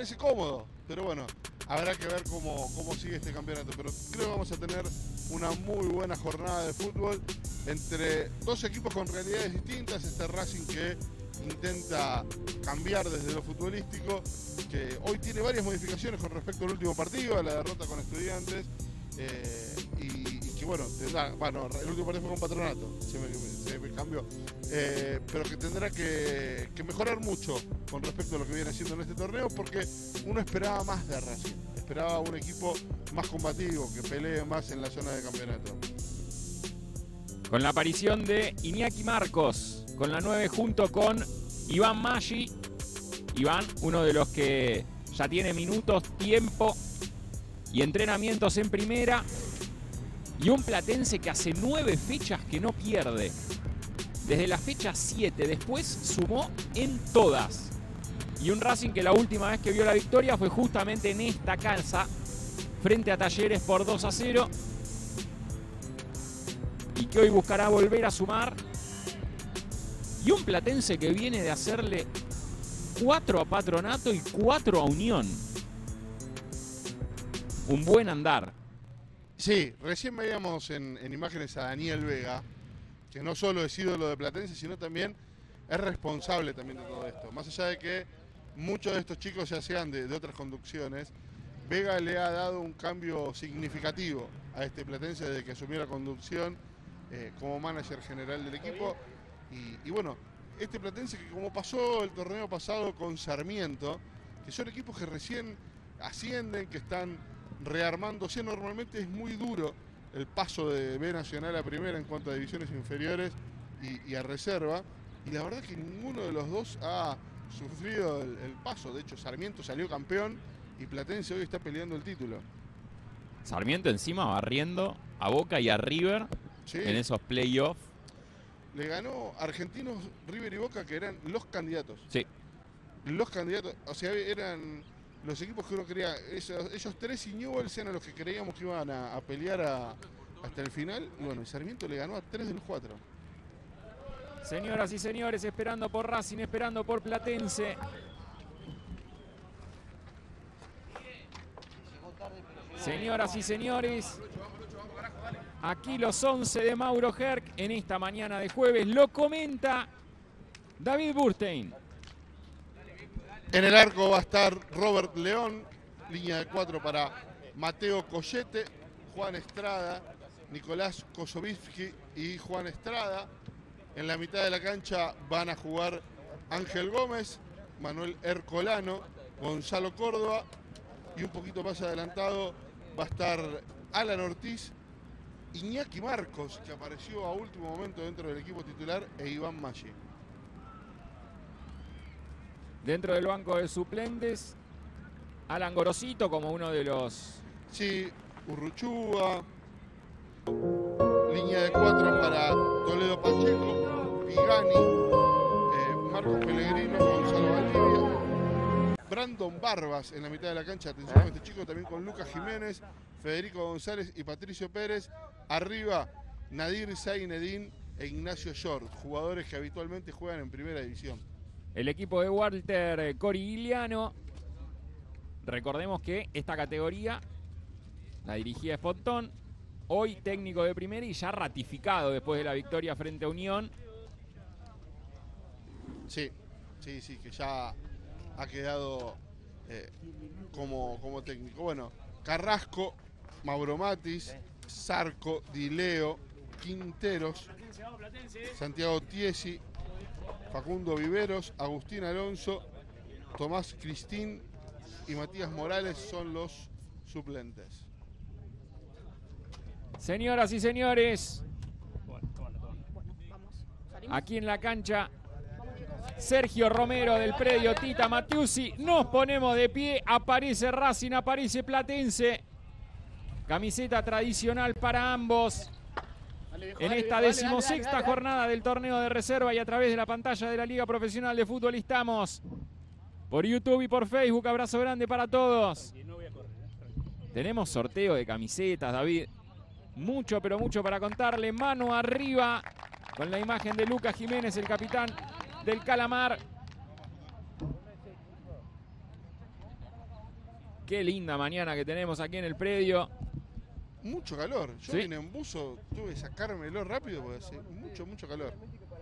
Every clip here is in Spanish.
parece cómodo, pero bueno, habrá que ver cómo sigue este campeonato. Pero creo que vamos a tener una muy buena jornada de fútbol entre dos equipos con realidades distintas. Este Racing que intenta cambiar desde lo futbolístico, que hoy tiene varias modificaciones con respecto al último partido, a la derrota con Estudiantes, y que bueno, el último partido fue con Patronato, se me cambió, pero que tendrá que mejorar mucho con respecto a lo que viene haciendo en este torneo, porque uno esperaba más de Racing, esperaba un equipo más combativo, que pelee más en la zona de campeonato. Con la aparición de Iñaki Marcos, con la 9 junto con Iván Maggi. Iván, uno de los que ya tiene minutos, tiempo y entrenamientos en primera. Y un platense que hace 9 fechas que no pierde. Desde la fecha 7, después sumó en todas. Y un Racing que la última vez que vio la victoria fue justamente en esta casa, frente a Talleres por 2-0. Y que hoy buscará volver a sumar. Y un platense que viene de hacerle 4 a Patronato y 4 a Unión. Un buen andar. Sí, recién veíamos en imágenes a Daniel Vega, que no solo es ídolo de Platense, sino también es responsable también de todo esto. Más allá de que muchos de estos chicos ya sean de otras conducciones, Vega le ha dado un cambio significativo a este Platense desde que asumió la conducción como manager general del equipo. Y bueno, este Platense que como pasó el torneo pasado con Sarmiento, que son equipos que recién ascienden, que están rearmándose, normalmente es muy duro el paso de B Nacional a Primera en cuanto a divisiones inferiores y a reserva, y la verdad que ninguno de los dos ha sufrido el paso. De hecho, Sarmiento salió campeón y Platense hoy está peleando el título. Sarmiento encima barriendo a Boca y a River, sí, en esos playoffs. Le ganó Argentinos, River y Boca, que eran los candidatos. Sí. Los candidatos, o sea, eran los equipos que uno creía, ellos tres y Newell's eran los que creíamos que iban a pelear hasta el final. Y bueno, Sarmiento le ganó a 3 de los 4. Señoras y señores, esperando por Racing, esperando por Platense. Señoras y señores, aquí los 11 de Mauro Herc en esta mañana de jueves. Lo comenta David Burstein. En el arco va a estar Robert León, línea de 4 para Mateo Collete, Juan Estrada, Nicolás Kosovitsky y Juan Estrada. En la mitad de la cancha van a jugar Ángel Gómez, Manuel Ercolano, Gonzalo Córdoba, y un poquito más adelantado va a estar Alan Ortiz, Iñaki Marcos, que apareció a último momento dentro del equipo titular, e Iván Maggi. Dentro del banco de suplentes, Alan Gorosito como uno de los... Sí, Urruchúa. Línea de 4 para Toledo Pacheco, Pigani, Marcos Pellegrino, Gonzalo Valdivia. Brandon Barbas en la mitad de la cancha, atención a este chico, también con Lucas Jiménez, Federico González y Patricio Pérez. Arriba, Nadir Zainedín e Ignacio Short, jugadores que habitualmente juegan en primera división. El equipo de Walter Corigliano. Recordemos que esta categoría la dirigía Espontón, hoy técnico de primera y ya ratificado después de la victoria frente a Unión. Sí, que ya ha quedado como técnico. Bueno, Carrasco, Mauro Matis, Zarco, Dileo, Quinteros, Santiago Tiesi, Facundo Viveros, Agustín Alonso, Tomás Cristín y Matías Morales son los suplentes. Señoras y señores, aquí en la cancha, Sergio Romero del predio Tita Matiusi. Nos ponemos de pie, aparece Racing, aparece Platense. Camiseta tradicional para ambos. En esta 16ª jornada del torneo de reserva y a través de la pantalla de la Liga Profesional de Fútbol estamos por YouTube y por Facebook. Abrazo grande para todos. Tenemos sorteo de camisetas, David. Mucho, pero mucho para contarle. Mano arriba con la imagen de Lucas Jiménez, el capitán del Calamar. Qué linda mañana que tenemos aquí en el predio. Mucho calor. Yo Sí. vine en buzo, tuve que sacármelo rápido porque hace mucho calor.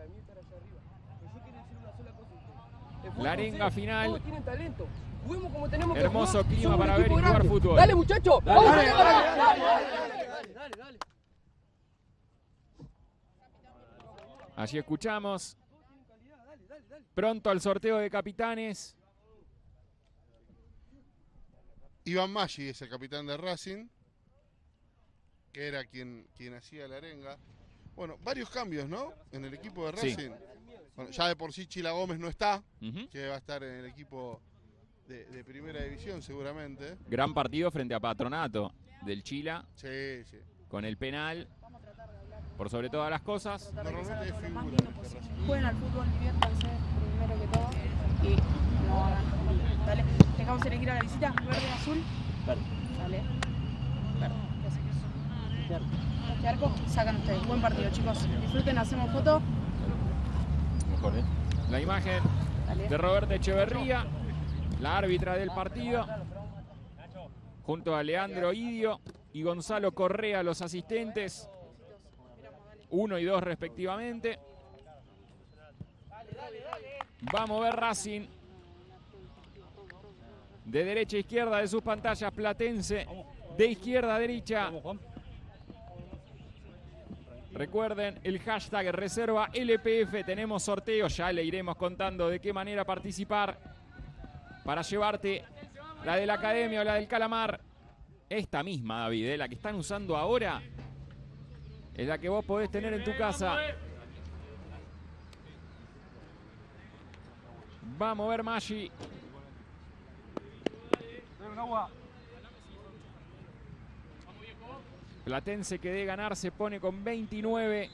La arenga final. Todos tienen talento. Juguemos como tenemos que Hermoso jugar. clima Somos un para ver y equipo jugar grande. fútbol. Dale, muchachos. Vamos, dale. Allí escuchamos. Pronto al sorteo de capitanes. Iván Maggi es el capitán de Racing, que era quien hacía la arenga. Bueno, varios cambios, ¿no? En el equipo de Sí. Racing. Bueno, ya de por sí Chila Gómez no está, Ujú. que va a estar en el equipo de primera división seguramente. Gran partido frente a Patronato del Chila, Sí, sí. con el penal. Por sobre todas las cosas. Normalmente es figura en este Racing. Jueguen al fútbol, diviértanse primero que todo y no hagan ruido. Dale, dejamos elegir a la visita, verde o azul. Verde. Dale. Verde. ¿Qué haces? ¿Qué arco? Sacan ustedes. Buen partido, chicos. Disfruten, hacemos foto. Mejor, ¿eh? La imagen Dale. de Roberta Echeverría, la árbitra del partido, junto a Leandro Idio y Gonzalo Correa, los asistentes, 1 y 2 respectivamente. Va a mover Racing de derecha a izquierda de sus pantallas, Platense de izquierda a derecha. Vamos, Juan. Recuerden el hashtag reserva LPF, tenemos sorteo, ya le iremos contando de qué manera participar para llevarte la de la Academia o la del Calamar. Esta misma, David, la que están usando ahora, es la que vos podés tener en tu casa. Va a mover Maggi. Platense, que de ganar se pone con 29.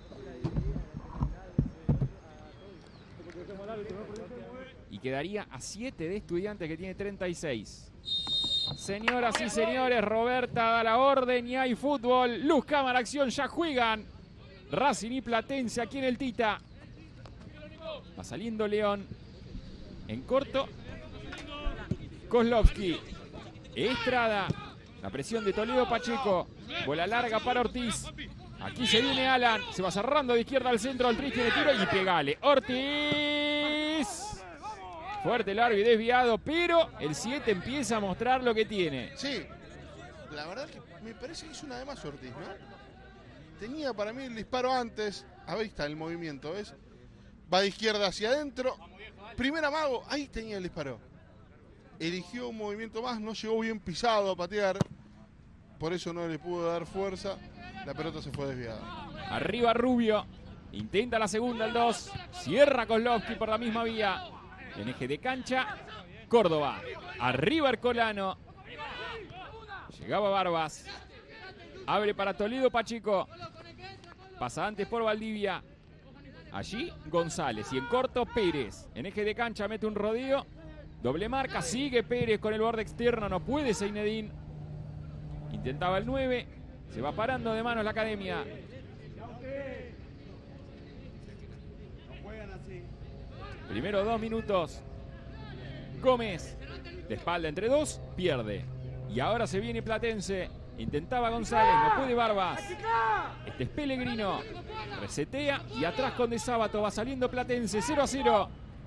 Y quedaría a 7 de Estudiantes, que tiene 36. Señoras y señores, Roberta da la orden y hay fútbol. Luz, cámara, acción, ya juegan Racing y Platense aquí en el Tita. Va saliendo León. En corto, Kozlovsky. Estrada. La presión de Toledo Pacheco. Bola larga para Ortiz. Aquí se viene Alan. Se va cerrando de izquierda al centro. Al triste de tiro y pegale. Ortiz. Fuerte el árbitro desviado, pero el 7 empieza a mostrar lo que tiene. Sí, la verdad que me parece que es una de más Ortiz, ¿no? Tenía para mí el disparo antes. Ahí está el movimiento, ¿ves? Va de izquierda hacia adentro. Primer amago, ahí tenía el disparo. Eligió un movimiento más, no llegó bien pisado a patear. Por eso no le pudo dar fuerza. La pelota se fue desviada. Arriba Rubio. Intenta la segunda, el 2. Cierra Kozlovsky por la misma vía. En eje de cancha, Córdoba. Arriba Ercolano. Llegaba Barbas. Abre para Toledo Pacheco. Pasa antes por Valdivia. Allí González. Y en corto Pérez. En eje de cancha mete un rodeo. Doble marca. Sigue Pérez con el borde externo. No puede Zeinedín. Intentaba el 9. Se va parando de manos la Academia. Primero 2 minutos. Gómez. De espalda entre dos. Pierde. Y ahora se viene Platense. Intentaba González. No puede Barbas. Este es Pellegrino. Resetea. Y atrás con De Sábato. Va saliendo Platense. 0-0.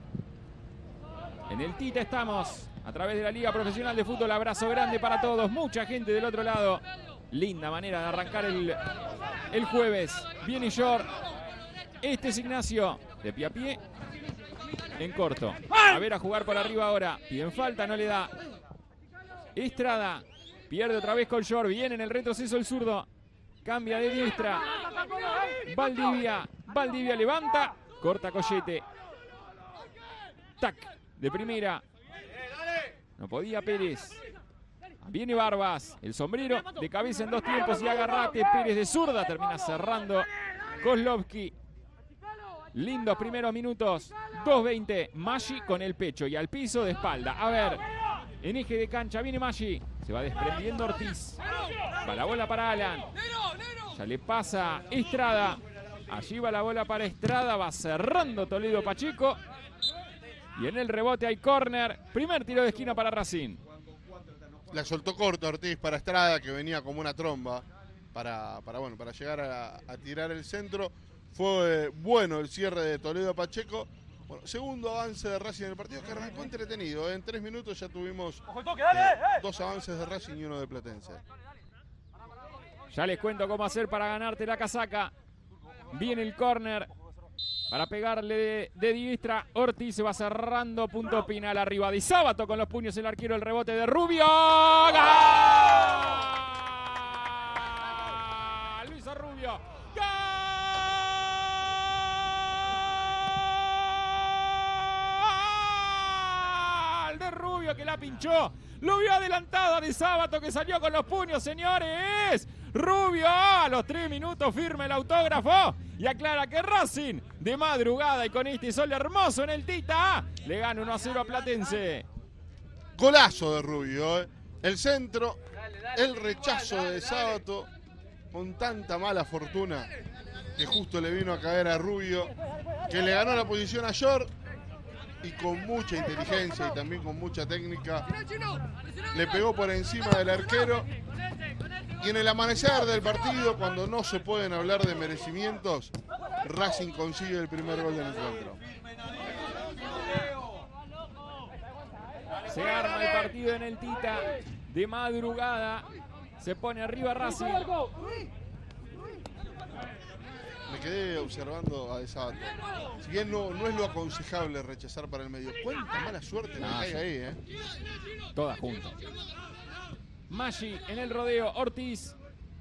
En el Tita estamos. A través de la Liga Profesional de Fútbol. Abrazo grande para todos. Mucha gente del otro lado. Linda manera de arrancar el jueves. Viene Short. Este es Ignacio. De pie a pie. En corto. A ver, a jugar por arriba ahora. Piden falta, no le da. Estrada. Pierde otra vez con Short. Viene en el retroceso el zurdo. Cambia de diestra. Valdivia. Valdivia levanta. Corta Collete. Tac. De primera. No podía Pérez. Viene Barbas. El sombrero de cabeza en 2 tiempos y agarrate. Pérez de zurda. Termina cerrando Kozlovsky. Lindos primeros minutos. 2-20. Maggi con el pecho y al piso de espalda. A ver. En eje de cancha viene Maggi. Se va desprendiendo Ortiz. Va la bola para Alan. Ya le pasa Estrada. Allí va la bola para Estrada. Va cerrando Toledo Pacheco. Y en el rebote hay córner. Primer tiro de esquina para Racing. La soltó corto Ortiz para Estrada, que venía como una tromba para llegar a tirar el centro. Fue bueno el cierre de Toledo a Pacheco. Bueno, segundo avance de Racing en el partido, que arrancó entretenido. En 3 minutos ya tuvimos 2 avances de Racing y 1 de Platense. Ya les cuento cómo hacer para ganarte la casaca. Viene el córner para pegarle de diestra. Ortiz se va cerrando, punto final arriba de Sábato con los puños el arquero, el rebote de Rubio. ¡Gol! Luis Rubio. ¡Gol! De Rubio, que la pinchó. Lo vio adelantado de Sábato, que salió con los puños, señores. Rubio a los 3 minutos firma el autógrafo y aclara que Racing de madrugada y con este sol hermoso en el Tita le gana 1-0 a Platense. Golazo de Rubio, ¿eh? El centro, el rechazo de Sábato con tanta mala fortuna que justo le vino a caer a Rubio, que le ganó la posición a Short y con mucha inteligencia y también con mucha técnica le pegó por encima del arquero. Y en el amanecer del partido, cuando no se pueden hablar de merecimientos, Racing consigue el primer gol del encuentro. Se arma el partido en el Tita de madrugada. Se pone arriba Racing. Me quedé observando a De Sábato. Si bien no es lo aconsejable rechazar para el medio, cuánta mala suerte le cae ahí, ¿eh? Todas juntas. Maggi en el rodeo, Ortiz.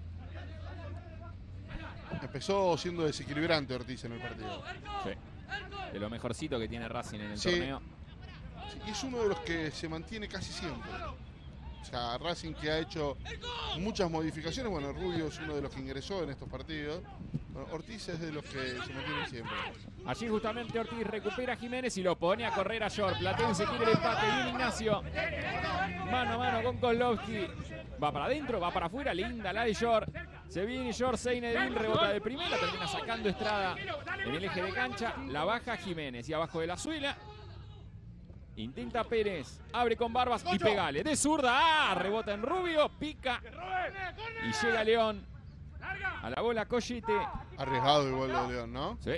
Empezó siendo desequilibrante Ortiz en el partido. Sí. De lo mejorcito que tiene Racing en el Sí. torneo. Y es uno de los que se mantiene casi siempre. O sea, Racing, que ha hecho muchas modificaciones. Bueno, Rubio es uno de los que ingresó en estos partidos. Bueno, Ortiz es de los que se mantiene siempre. Allí justamente Ortiz recupera a Jiménez y lo pone a correr a Short. Platense quiere el empate. Bien Ignacio. Mano a mano con Kozlowski. Va para adentro, va para afuera. Linda la de Short. Se viene Short, Seinedin, rebota de primera. Termina sacando Estrada en el eje de cancha. La baja Jiménez y abajo de la suela. Intenta Pérez, abre con Barbas y pegale. De zurda, rebota en Rubio, pica y llega León. A la bola Collete. Arriesgado igual lo de León, ¿no? Sí.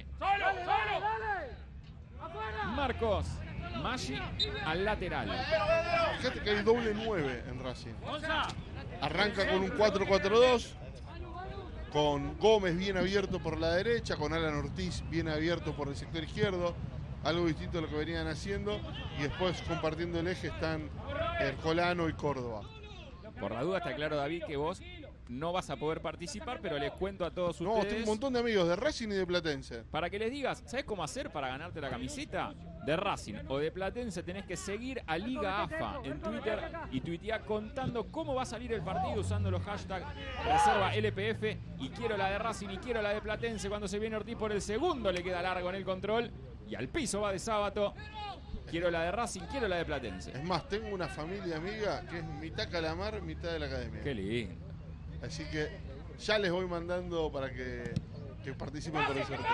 Marcos, Maggi al lateral. Fíjate que hay doble 9 en Racing. Arranca con un 4-4-2. Con Gómez bien abierto por la derecha, con Alan Ortiz bien abierto por el sector izquierdo. Algo distinto a lo que venían haciendo. Y después compartiendo el eje están Ercolano y Córdoba. Por la duda está claro, David, que vos no vas a poder participar, pero les cuento a todos No, ustedes. tengo un montón de amigos de Racing y de Platense. Para que les digas, ¿sabes cómo hacer para ganarte la camiseta? De Racing o de Platense tenés que seguir a Liga AFA en Twitter y tuitear contando cómo va a salir el partido usando los hashtags reserva LPF y quiero la de Racing y quiero la de Platense. Cuando se viene Ortiz por el segundo le queda largo en el control y al piso va de Sábato. Quiero la de Racing, quiero la de Platense. Es más, tengo una familia amiga que es mitad Calamar, mitad de la academia. Qué lindo. Así que ya les voy mandando para que participen por el sorteo.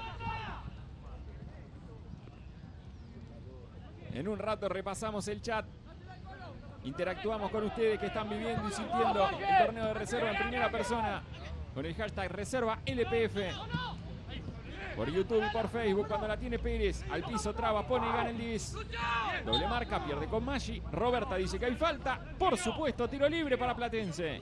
En un rato repasamos el chat. Interactuamos con ustedes que están viviendo y sintiendo el torneo de reserva en primera persona con el hashtag reserva LPF. Por YouTube y por Facebook, cuando la tiene Pérez, al piso traba, pone y gana el 10. Doble marca, pierde con Maggi. Roberta dice que hay falta. Por supuesto, tiro libre para Platense.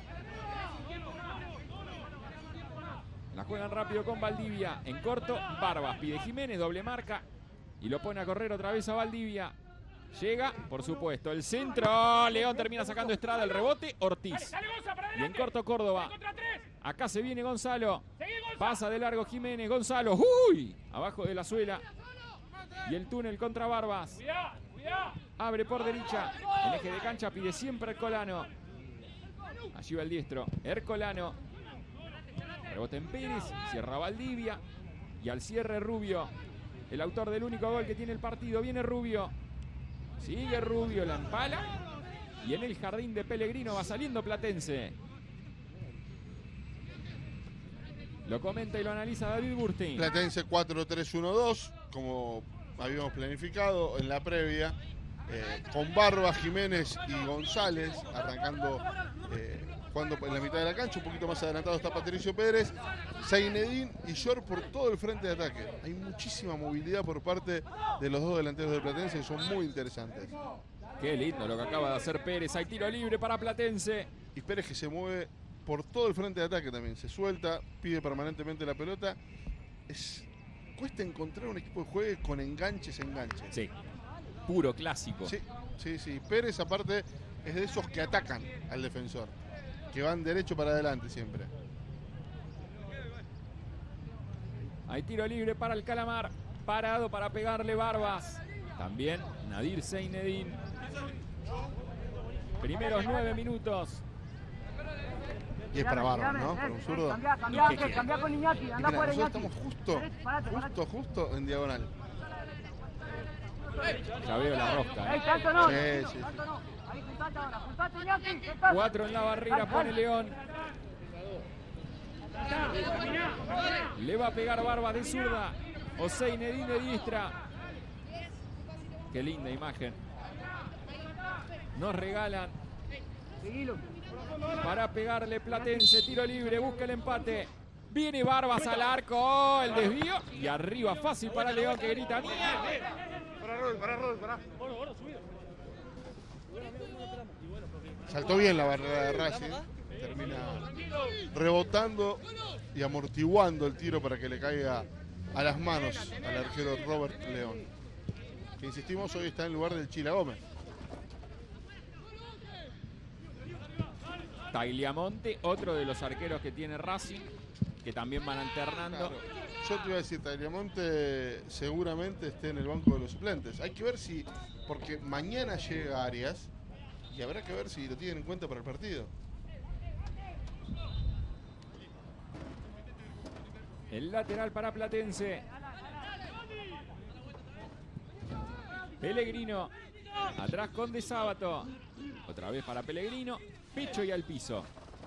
La juegan rápido con Valdivia. En corto, Barbas pide Jiménez, doble marca. Y lo pone a correr otra vez a Valdivia. Llega, por supuesto, el centro. León termina sacando Estrada, el rebote, Ortiz. Y en corto, Córdoba. Acá se viene Gonzalo. Pasa de largo Jiménez, Gonzalo. ¡Uy! Abajo de la suela. Y el túnel contra Barbas. Abre por derecha. En eje de cancha pide siempre Ercolano. Allí va el diestro. Ercolano. Rebote en Pérez. Cierra Valdivia. Y al cierre Rubio. El autor del único gol que tiene el partido. Viene Rubio. Sigue Rubio, la empala. Y en el jardín de Pellegrino va saliendo Platense. Lo comenta y lo analiza David Burstein. Platense 4-3-1-2, como habíamos planificado en la previa. con Barba, Jiménez y González, arrancando, jugando en la mitad de la cancha. Un poquito más adelantado está Patricio Pérez, Zainedine y Short por todo el frente de ataque. Hay muchísima movilidad por parte de los dos delanteros de Platense que son muy interesantes. Qué lindo lo que acaba de hacer Pérez. Hay tiro libre para Platense. Y Pérez que se mueve por todo el frente de ataque también. Se suelta, pide permanentemente la pelota. Cuesta encontrar un equipo que juegue con enganches. Sí, puro clásico. Sí. Pérez aparte es de esos que atacan al defensor, que van derecho para adelante siempre. Hay tiro libre para el Calamar. Parado para pegarle Barbas. También Nadir Zainedine. Primeros 9 minutos. Y es para Barba, ¿no? Para un zurdo. Cambia con Iñaki, Y anda mira, por nosotros Iñaki. estamos justo en diagonal. Ya veo la rosca. Tanto no. Sí. Tanto no. Ahí juntate ahora, juntate Iñaki. 4 en la barrera pone León. Le va a pegar Barba de zurda. O Zainedine de diestra. Qué linda imagen. Nos regalan para pegarle Platense. Tiro libre, busca el empate. Viene Barbas al arco. Oh, el desvío. Y arriba fácil para León que grita. Pará. Saltó bien la barrera de Racing. Termina rebotando y amortiguando el tiro para que le caiga a las manos al arquero Robert León, que insistimos hoy está en lugar del Chila Gómez. Tagliamonte, otro de los arqueros que tiene Racing, que también van alternando. Claro. Yo te iba a decir, Tagliamonte seguramente esté en el banco de los suplentes. Hay que ver si, porque mañana llega Arias y habrá que ver si lo tienen en cuenta para el partido. El lateral para Platense. Pellegrino. Atrás con De Sábato. Otra vez para Pellegrino. Pecho y al piso.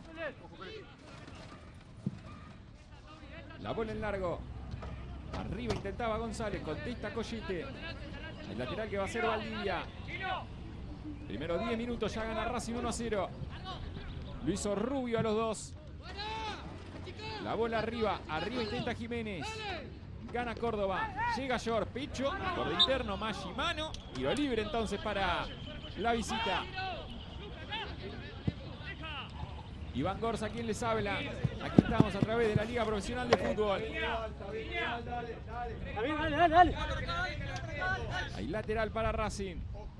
La bola en largo. Arriba intentaba González. Contesta Collete. El lateral que va a ser Valdivia. Primero 10 minutos. Ya gana Racing 1-0. Lo hizo Rubio a los dos. La bola arriba. Arriba intenta Jiménez. Gana Córdoba. Llega Short. Pecho. Por de interno. Maggi mano. Tiro libre entonces para la visita. Iván Gorza, quien les habla. Aquí estamos a través de la Liga Profesional de Fútbol. Dale. Hay lateral para Racing.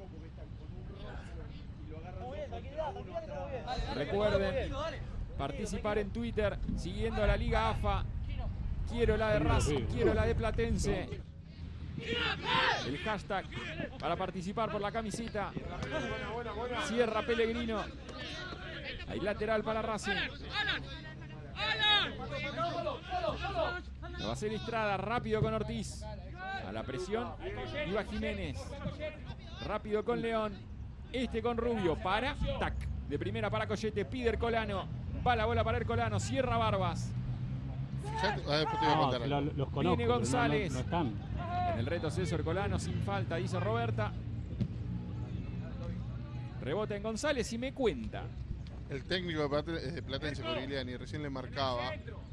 Recuerden participar en Twitter siguiendo a la Liga AFA. Quiero la de Racing, quiero la de Platense. El hashtag para participar por la camiseta. Cierra Pellegrino. Hay lateral para Racing. Lo va a hacer Estrada, rápido con Ortiz. A la presión iba Jiménez. Rápido con León. Este con Rubio. Para. Tac. De primera para Collete. Pide Ercolano. Va la bola para Ercolano. Cierra Barbas. Fíjate, después te voy a contar algo. Los conozco. Viene González. No están. En el retroceso Ercolano sin falta, dice Roberta. Rebota en González y me cuenta. El técnico de Platense, Corigliani, recién le marcaba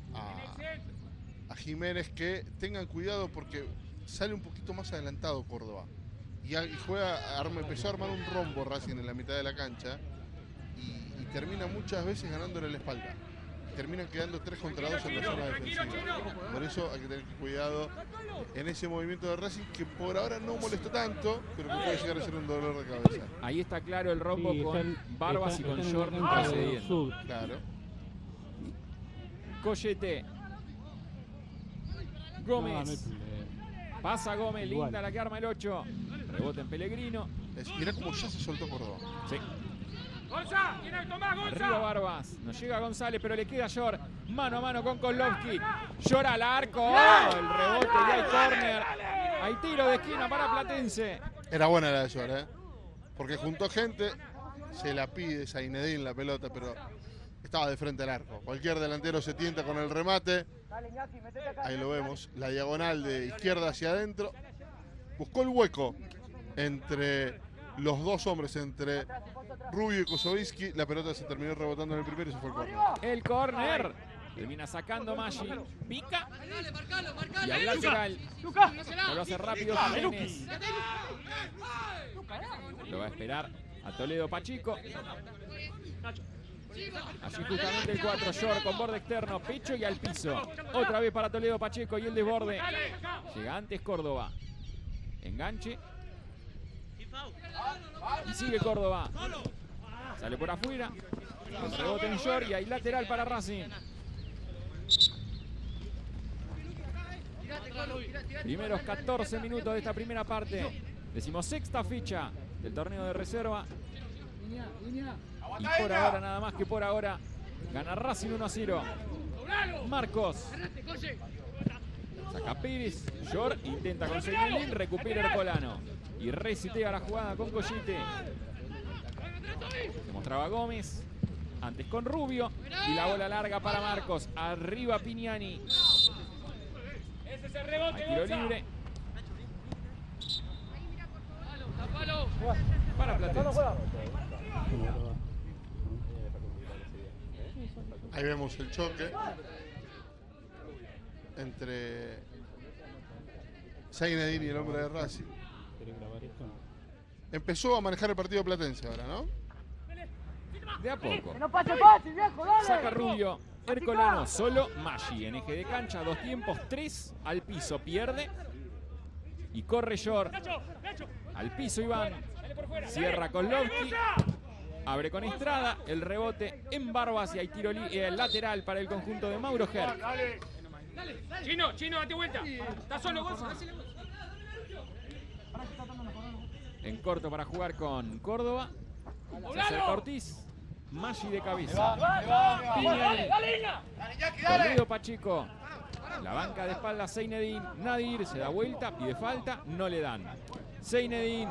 a Jiménez que tengan cuidado porque sale un poquito más adelantado Córdoba. Y empezó a armar un rombo Racing en la mitad de la cancha y termina muchas veces ganándole la espalda. Terminan quedando 3 contra 2 en la zona defensiva. Por eso hay que tener cuidado en ese movimiento de Racing que por ahora no molestó tanto, pero que puede llegar a ser un dolor de cabeza. Ahí está claro el rombo Sí, con Barbas y con Short Sur. procediendo. Claro. Collete. Gómez. Pasa Gómez, Igual. linda la que arma el 8. Rebota en Pellegrino. Mirá cómo ya se soltó Córdoba. Sí. Arriba Barbas. No llega González, pero le queda Short. Mano a mano con Kozlowski. Short al arco. Oh, el rebote y hay córner. Hay tiro de esquina para Platense. Era buena la de Short, porque juntó gente, se la pide Zainedine la pelota, pero estaba de frente al arco. Cualquier delantero se tienta con el remate. Ahí lo vemos, la diagonal de izquierda hacia adentro. Buscó el hueco entre los dos hombres entre Rubio y Kosovinsky. La pelota se terminó rebotando en el primero y se fue el córner. El córner. Termina sacando Maggi. Pica. Y al lateral. Lo hace rápido Jiménez. Lo va a esperar a Toledo Pacheco. Allí justamente el 4, Short con borde externo, pecho y al piso. Otra vez para Toledo Pacheco y el desborde. Llega antes Córdoba. Enganche. Y sigue Córdoba. Sale por afuera. El rebote en Short y hay lateral para Racing. Primeros 14 minutos de esta primera parte. 16ª fecha del torneo de reserva. Y por ahora, nada más que por ahora, gana Racing 1-0. Marcos. Saca Pérez. Short intenta con Señalín. Recupera Ercolano. Y resetea la jugada con Collete. Se mostraba Gómez. Antes con Rubio. Y la bola larga para Marcos. Arriba Pignani. Hay tiro libre. Para Platense. Ahí vemos el choque entre Zeinedine y el hombre de Racing. Empezó a manejar el partido Platense ahora, ¿no? De a poco. No pase fácil, viejo, dale. Saca Rubio. Ercolano solo. Maggi en eje de cancha. 2 tiempos. 3 al piso. Pierde. Y corre Short. Al piso Iván. Cierra Kozlowski. Abre con Estrada. El rebote en Barbas. Y hay tiro lateral para el conjunto de Mauro Herc. Chino, date vuelta. Está solo vos. En corto para jugar con Córdoba. Se acerca Ortiz. Maggi de cabeza. Pignani. Toledo Pacheco. La banca de espalda Zeinedine. Nadir se da vuelta, pide falta, no le dan. Zeinedine.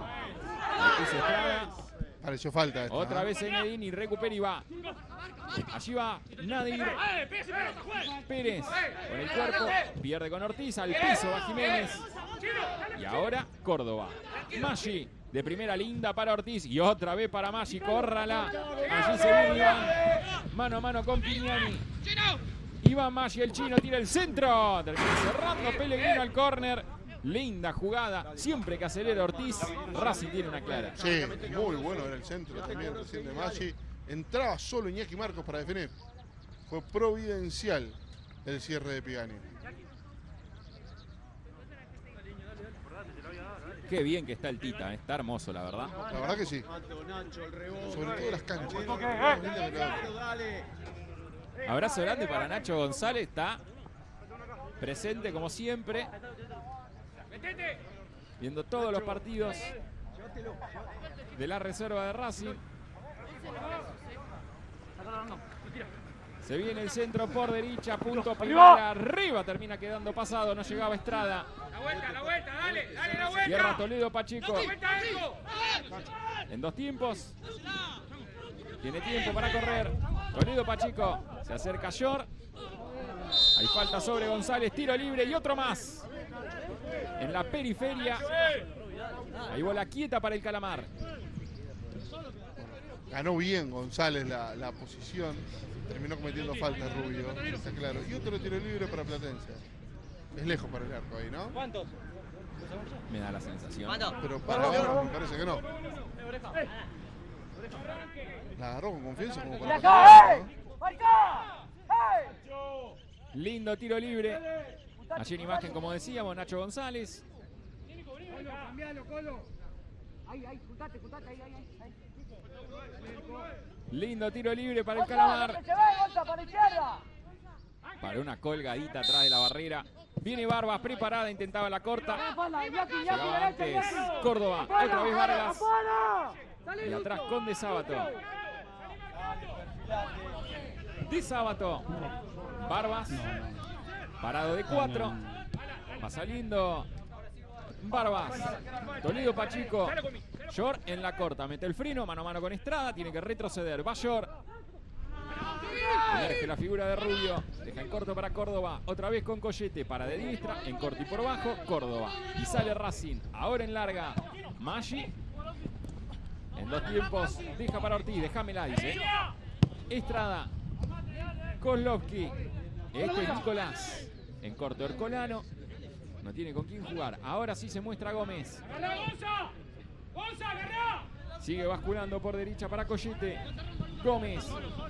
Pareció falta esta, otra vez Zeinedine y recupera y va. Allí va Nadir. Pérez con el cuerpo. Pierde con Ortiz. Al piso va Jiménez. Y ahora Córdoba. Maggi. De primera linda para Ortiz y otra vez para Maggi. Córrala. Allí se viene Iván. Mano a mano con Pignani. Iván Maggi, el chino, tira el centro. Termina cerrando Pellegrino al córner. Linda jugada. Siempre que acelera Ortiz, Racing tiene una clara. Sí, muy bueno era el centro también recién de Maggi. Entraba solo Iñaki Marcos para definir. Fue providencial el cierre de Pignani. Qué bien que está el Tita, está hermoso la verdad. La verdad que sí. Sobre todo las canchas. Abrazo grande para Nacho González, está presente como siempre. Viendo todos los partidos de la reserva de Racing. Se viene el centro por derecha, punto primera, arriba termina quedando pasado, no llegaba Estrada. La vuelta, dale la vuelta. Cierra Toledo Pacheco. En 2 tiempos. Tiene tiempo para correr. Toledo Pacheco. Se acerca Short. Hay falta sobre González, tiro libre y otro más. En la periferia. Hay bola quieta para el Calamar. Ganó bien González la posición. Terminó cometiendo falta Rubio, está claro. Y otro tiro libre para Platense. Es lejos para el arco ahí, ¿no? ¿Cuántos? Me da la sensación. Pero para el arco me parece que no. La agarró con confianza como para patear, ¿no? Lindo tiro libre. Allí en imagen, como decíamos, Nacho González. Lindo tiro libre para el Calamar. Para una colgadita atrás de la barrera. Viene Barbas preparada, intentaba la corta. Llegaba antes Córdoba, otra vez Vargas. Y atrás con De Sábato. De Sábato. Barbas. Parado de 4. Va saliendo Barbas. Toledo Pacheco. Short en la corta. Mete el freno. Mano a mano con Estrada. Tiene que retroceder. Va Short. Emerge la figura de Rubio. Deja en corto para Córdoba. Otra vez con Collete. Para de diestra. En corto y por bajo. Córdoba. Y sale Racing. Ahora en larga. Maggi. En 2 tiempos, deja para Ortiz, déjamela, dice. Estrada, Kozlovsky, este es Nicolás. En corto, Ercolano, no tiene con quién jugar. Ahora sí se muestra Gómez. Sigue basculando por derecha para Collete. Gómez.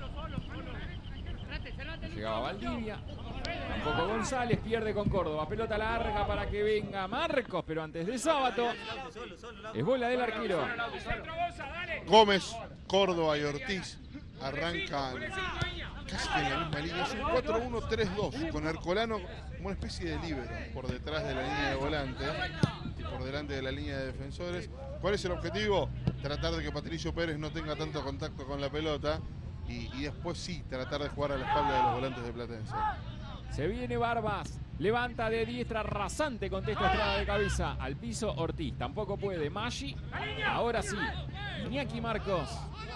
Llegaba Valdivia. Tampoco González, pierde con Córdoba. Pelota larga para que venga Marcos, pero antes de Sábato es bola del arquero. Gómez, Córdoba y Ortiz arrancan casi que en la misma línea. Es un 4-1-3-2 con Ercolano como una especie de líbero por detrás de la línea de volantes y por delante de la línea de defensores. ¿Cuál es el objetivo? Tratar de que Patricio Pérez no tenga tanto contacto con la pelota y después sí, tratar de jugar a la espalda de los volantes de Platense. Se viene Barbas, levanta de diestra rasante, contesta Estrada de cabeza. Al piso Ortiz, tampoco puede. Maggi, ahora sí. Iñaki Marcos.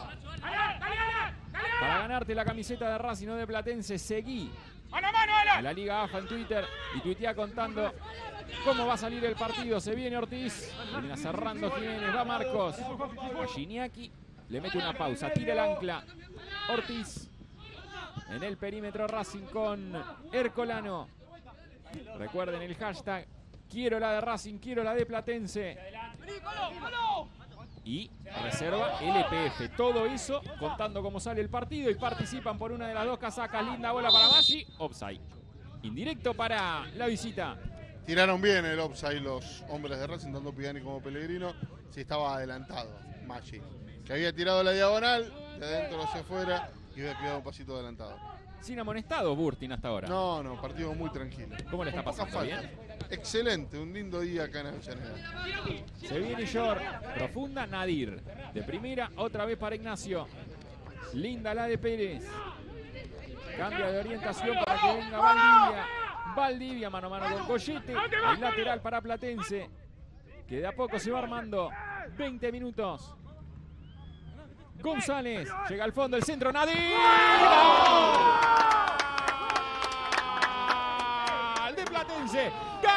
Para ganarte la camiseta de Racing, no de Platense, seguí a la Liga AFA en Twitter y tuitea contando cómo va a salir el partido. Se viene Ortiz, termina cerrando Jiménez, va Marcos. Iñaki le mete una pausa, tira el ancla. Ortiz en el perímetro Racing con Ercolano. Recuerden el hashtag, quiero la de Racing, quiero la de Platense. Y reserva LPF. Todo eso contando cómo sale el partido y participan por una de las dos casacas. Linda bola para Maggi. Offside. Indirecto para la visita. Tiraron bien el offside los hombres de Racing, tanto Pigani como Pellegrino. Sí, estaba adelantado Maggi, que había tirado la diagonal, de adentro hacia afuera y había quedado un pasito adelantado. Sin amonestado Burtin hasta ahora. No, partido muy tranquilo. ¿Cómo le está pasando? ¿Bien? Excelente, un lindo día acá en Avellaneda. Se viene Yor, profunda Nadir. De primera, otra vez para Ignacio. Linda la de Pérez. Cambia de orientación para que venga Valdivia. Valdivia mano a mano con Collete. El lateral para Platense, que de a poco se va armando. 20 minutos. González, llega al fondo, el centro, Nadir. ¡Gol de Platense!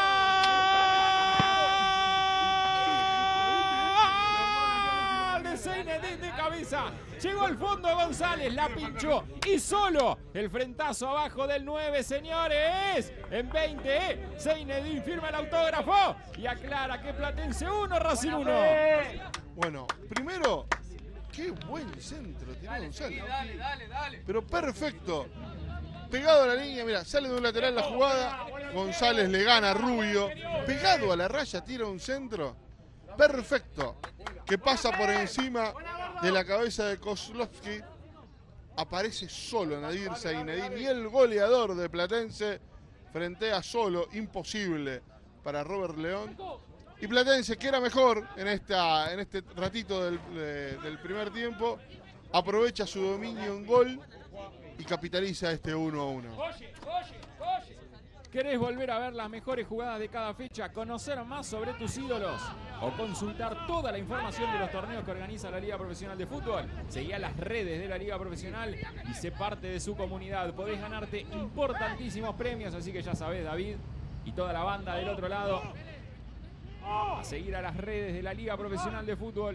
¡Gol de Zeynedine de cabeza! Llegó al fondo González, la pinchó y solo el frentazo abajo del 9, señores. En 20, Zeynedine firma el autógrafo y aclara que Platense 1, Racing 1. Bueno, primero, qué buen centro tiró González. Dale. Pero perfecto. Pegado a la línea, mira, sale de un lateral la jugada. González le gana a Rubio. Pegado a la raya, tira un centro. Perfecto. Que pasa por encima de la cabeza de Kozlovsky. Aparece solo Nadir Zeynedine y el goleador de Platense frentea solo. Imposible para Robert León. Y Platense, que era mejor en este ratito del primer tiempo, aprovecha su dominio en gol y capitaliza este 1-1. ¿Querés volver a ver las mejores jugadas de cada fecha, conocer más sobre tus ídolos o consultar toda la información de los torneos que organiza la Liga Profesional de Fútbol? Seguí a las redes de la Liga Profesional y sé parte de su comunidad. Podés ganarte importantísimos premios, así que ya sabés, David y toda la banda del otro lado, a seguir a las redes de la Liga Profesional de Fútbol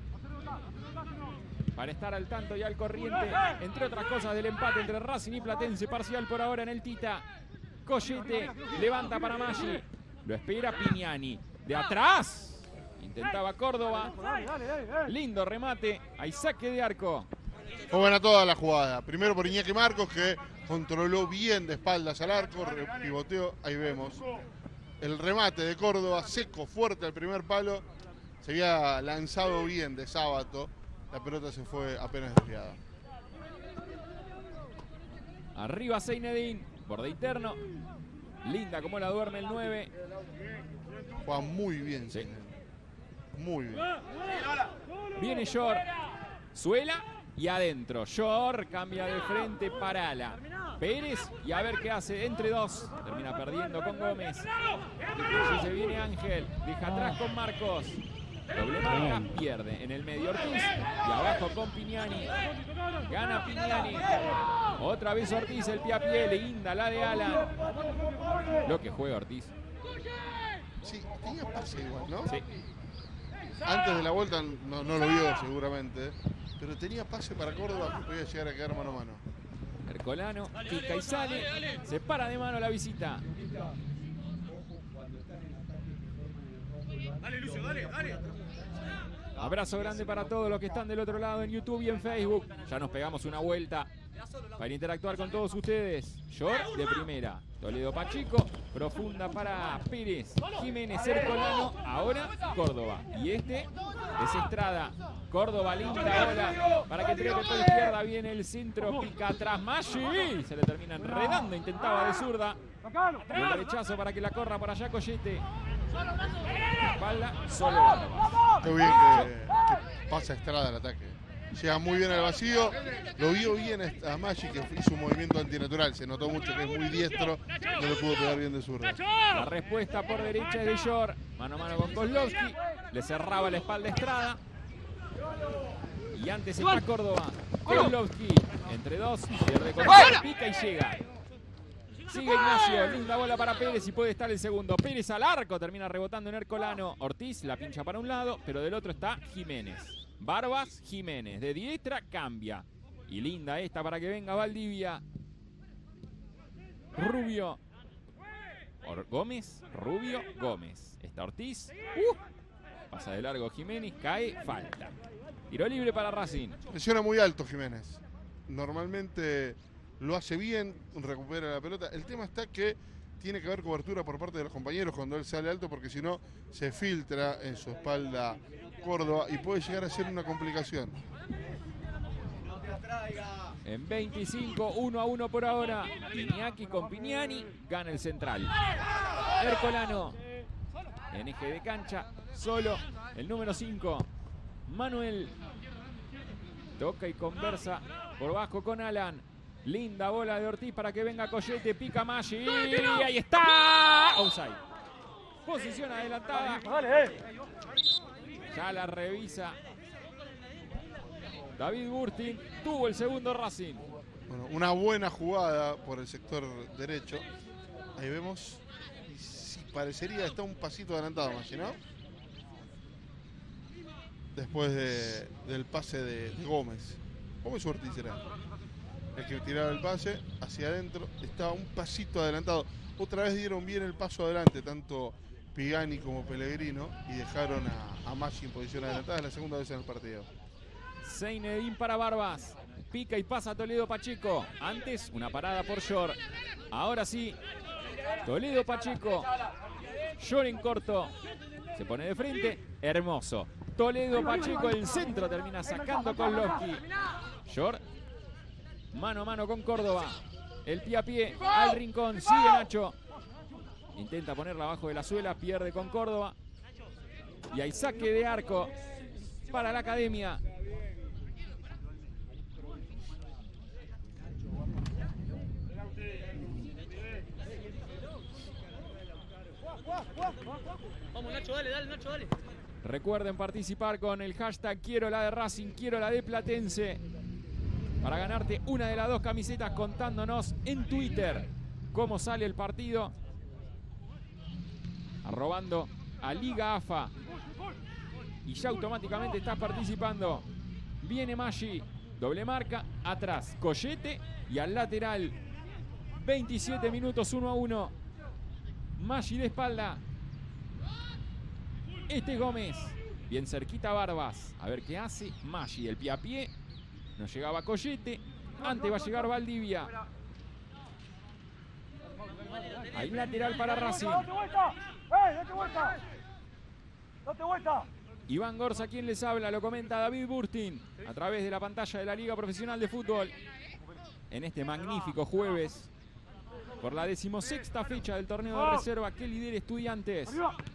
para estar al tanto y al corriente, entre otras cosas, del empate entre Racing y Platense, parcial por ahora en el Tita. Collete levanta para Maggi, lo espera Pignani, de atrás intentaba Córdoba, lindo remate, hay saque de arco. Fue buena toda la jugada, primero por Iñaki Marcos, que controló bien de espaldas al arco, pivoteó, ahí vemos el remate de Córdoba, seco, fuerte al primer palo, se había lanzado bien de Sábato, la pelota se fue apenas desviada. Arriba Zeynedine, borde interno, linda como la duerme el 9. Juega muy bien, sí. Muy bien. Viene Yor, suela y adentro. Yor cambia de frente para Ala. Pérez y a ver qué hace entre dos. Termina perdiendo con Gómez. Y se viene Ángel, deja atrás con Marcos. Doble marca, pierde en el medio Ortiz y abajo con Pignani. Gana Pignani. Otra vez Ortiz, el pie a pie, linda la de Alan. Lo que juega Ortiz. Sí, tenía pase igual, ¿no? Sí. antes de la vuelta no lo vio seguramente, pero tenía pase para Córdoba que podía llegar a quedar mano a mano. Ercolano pica y sale, se para de mano la visita. Dale, Lucio, dale. Abrazo grande para todos los que están del otro lado en YouTube y en Facebook. Ya nos pegamos una vuelta para interactuar con todos ustedes. Short de primera. Toledo Pacheco. Profunda para Pérez. Jiménez, Ercolano. Ahora Córdoba. Y este es Estrada. Córdoba, linda bola para que trepe por izquierda. Viene el centro. Pica atrás Maggi. Se le termina enredando. Intentaba de zurda. Y el rechazo para que la corra por allá Collete. Espalda, solo. Qué bien que pasa Estrada al ataque. Llega muy bien al vacío. Lo vio bien a Maggi, que hizo un movimiento antinatural. Se notó mucho que es muy diestro. No lo pudo pegar bien de zurda. La respuesta por derecha es de Short. Mano a mano con Kozlowski. Le cerraba la espalda a Estrada. Y antes está Córdoba. Kozlowski. Entre dos. Pierde con pica y llega. Sigue Ignacio, linda bola para Pérez y puede estar el segundo. Pérez al arco, termina rebotando en Ercolano. Ortiz la pincha para un lado, pero del otro está Jiménez. Barbas, Jiménez. De diestra cambia. Y linda esta para que venga Valdivia. Rubio. Gómez, Rubio, Gómez. Está Ortiz. Pasa de largo Jiménez, cae, falta. Tiro libre para Racing. Presiona muy alto Jiménez. Normalmente lo hace bien, recupera la pelota. El tema está que tiene que haber cobertura por parte de los compañeros cuando él sale alto, porque si no se filtra en su espalda Córdoba y puede llegar a ser una complicación. En 25, 1-1 por ahora. Iñaki con Pignani, gana el central. Ercolano en eje de cancha, solo el número 5. Manuel toca y conversa por bajo con Alan. Linda bola de Ortiz para que venga Collete, pica Maggi. Y ahí está. Offside. Posición adelantada. Ya la revisa David Burtin. Tuvo el segundo Racing. Bueno, una buena jugada por el sector derecho. Ahí vemos. Y sí, parecería está un pasito adelantado Maggi, ¿no? Después del pase de Gómez. Gómez o Ortiz será el que tiraba el pase hacia adentro, estaba un pasito adelantado. Otra vez dieron bien el paso adelante, tanto Pigani como Pellegrino, y dejaron a Maggi en posición adelantada. Es la segunda vez en el partido. Zeinedín para Barbas. Pica y pasa Toledo Pacheco. Antes una parada por Short. Ahora sí, Toledo Pacheco. Short en corto. Se pone de frente. Hermoso. Toledo Pacheco, el centro termina sacando Kozlowski. Short. Mano a mano con Córdoba. El pie a pie al rincón. Sigue Nacho. Intenta ponerla abajo de la suela. Pierde con Córdoba. Y hay saque de arco para la academia. Vamos Nacho, dale, Nacho, dale. Recuerden participar con el hashtag quiero la de Racing, quiero la de Platense, para ganarte una de las dos camisetas, contándonos en Twitter cómo sale el partido, arrobando a Liga AFA, y ya automáticamente estás participando. Viene Maggi, doble marca, atrás Collete y al lateral 27 minutos 1-1. Maggi de espalda. Este es Gómez. Bien cerquita Barbas. A ver qué hace. Maggi, el pie a pie. No llegaba Collete. Antes va a llegar Valdivia. Hay lateral para Racing. Iván Gorza, quien les habla, lo comenta David Burtin a través de la pantalla de la Liga Profesional de Fútbol. En este magnífico jueves, por la 16ª fecha del torneo de reserva que lidera Estudiantes.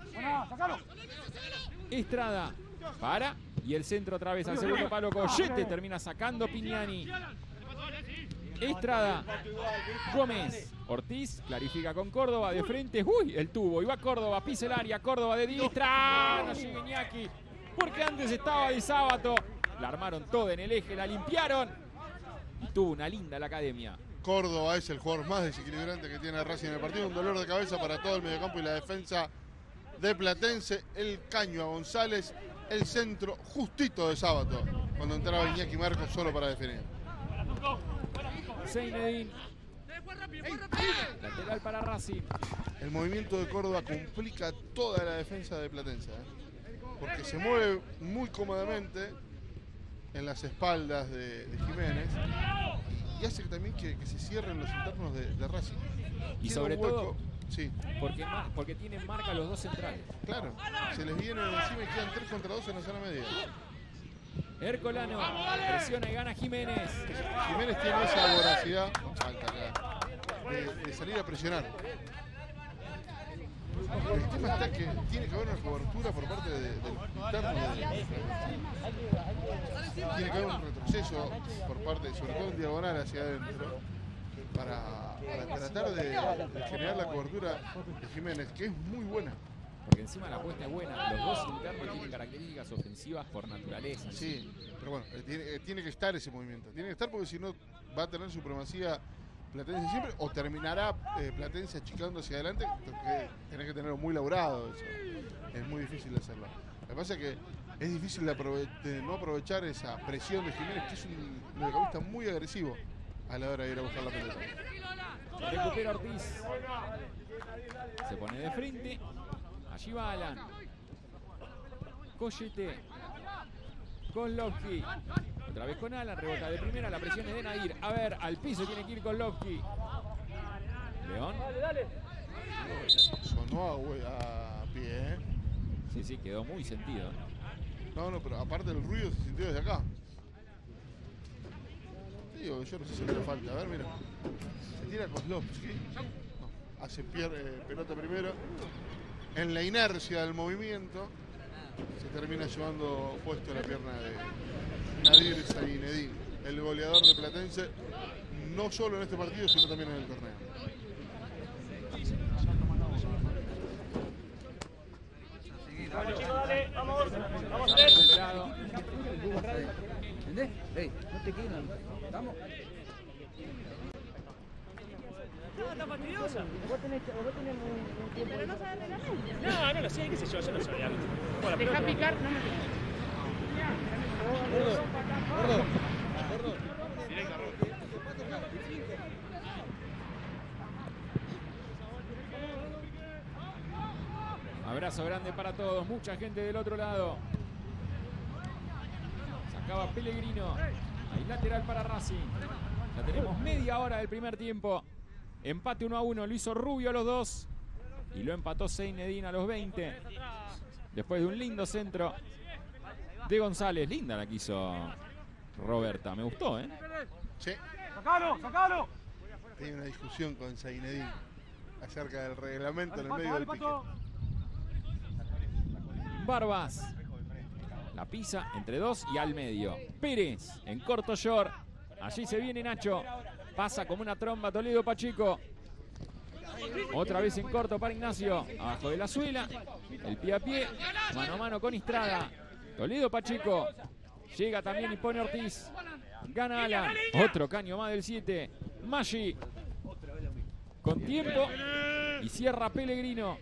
Estrada para, y el centro otra vez al segundo palo. Collete termina sacando Pignani. Estrada, Gómez, Ortiz clarifica con Córdoba de frente. Uy, el tubo, y va Córdoba, pisa el área, Córdoba de diestra. No llega Iñaki, porque antes estaba de Sábato. La armaron toda en el eje, la limpiaron y tuvo una linda la academia. Córdoba es el jugador más desequilibrante que tiene Racing en el partido. Un dolor de cabeza para todo el mediocampo y la defensa de Platense. El caño a González el centro justito de Sábato, cuando entraba Iñaki Marcos solo para definir. Zeinedine. Lateral para Racing. El movimiento de Córdoba complica toda la defensa de Platense, porque se mueve muy cómodamente en las espaldas de Jiménez y hace también que se cierren los internos de Racing. Y Queda sobre un hueco, todo sí, porque tienen marca los dos centrales. claro, se les vienen encima y quedan 3 contra 2 en la zona media. Ercolano presiona y gana Jiménez. Jiménez tiene esa voracidad, falta acá, de salir a presionar. El tema está que tiene que haber una cobertura por parte del interno. Tiene que haber un retroceso por parte, sobre todo en diagonal hacia adentro, para tratar de generar la cobertura de Jiménez, que es muy buena. Porque encima la apuesta es buena. Los dos internos tienen características ofensivas por naturaleza. Sí, pero bueno, tiene que estar ese movimiento. Tiene que estar porque si no va a tener supremacía Platense siempre, o terminará Platense achicando hacia adelante, porque tenés que tenerlo muy laburado eso. Es muy difícil de hacerlo. Lo que pasa es que es difícil de no aprovechar esa presión de Jiménez, que es un mediocampista muy agresivo a la hora de ir a buscar la pelota. Recupera Ortiz. Se pone de frente. Allí va Alan. Collete. Con Lovsky. Otra vez con Alan. Rebota de primera. La presión es de Nadir. A ver, al piso tiene que ir con Lovsky. León. Sonó a pie, ¿eh? Sí, sí, quedó muy sentido. No, pero aparte del ruido se sintió desde acá. Digo, yo no sé si le falta. A ver, mira. Se tira Kozlovsky. No, hace pelota primero. En la inercia del movimiento se termina llevando puesto la pierna de Nadir Zeinedine, el goleador de Platense, no solo en este partido, sino también en el torneo. Vamos chicos, dale, vamos. Vamos, Recuperado. ¿Entendés? Ey, no te quedan. Vamos. No, está fastidiosa. Vos tenés un tiempo. Pero no sabes regalar. No, no lo sé, qué sé yo no sabía. Deja picar, no me piques. Gordo. Abrazo grande para todos. Mucha gente del otro lado. Sacaba Pellegrino. Ahí lateral para Racing. Ya tenemos media hora del primer tiempo. Empate 1-1. Lo hizo Rubio a los 2. Y lo empató Zeinedine a los 20. Después de un lindo centro de González. Linda la que hizo Roberta. Me gustó, ¿eh? Sí. ¡Sacalo, sacalo! Hay una discusión con Zeinedine acerca del reglamento en el medio del pique. Barbas. La pisa entre dos y al medio. Pérez en corto short. Allí se viene Nacho. Pasa como una tromba Toledo Pacheco. Otra vez en corto para Ignacio. Abajo de la suela. El pie a pie. Mano a mano con Istrada. Toledo Pacheco. Llega también y pone Ortiz. Gana Alan. Otro caño más del 7. Maggi. Con tiempo. Y cierra Pellegrino.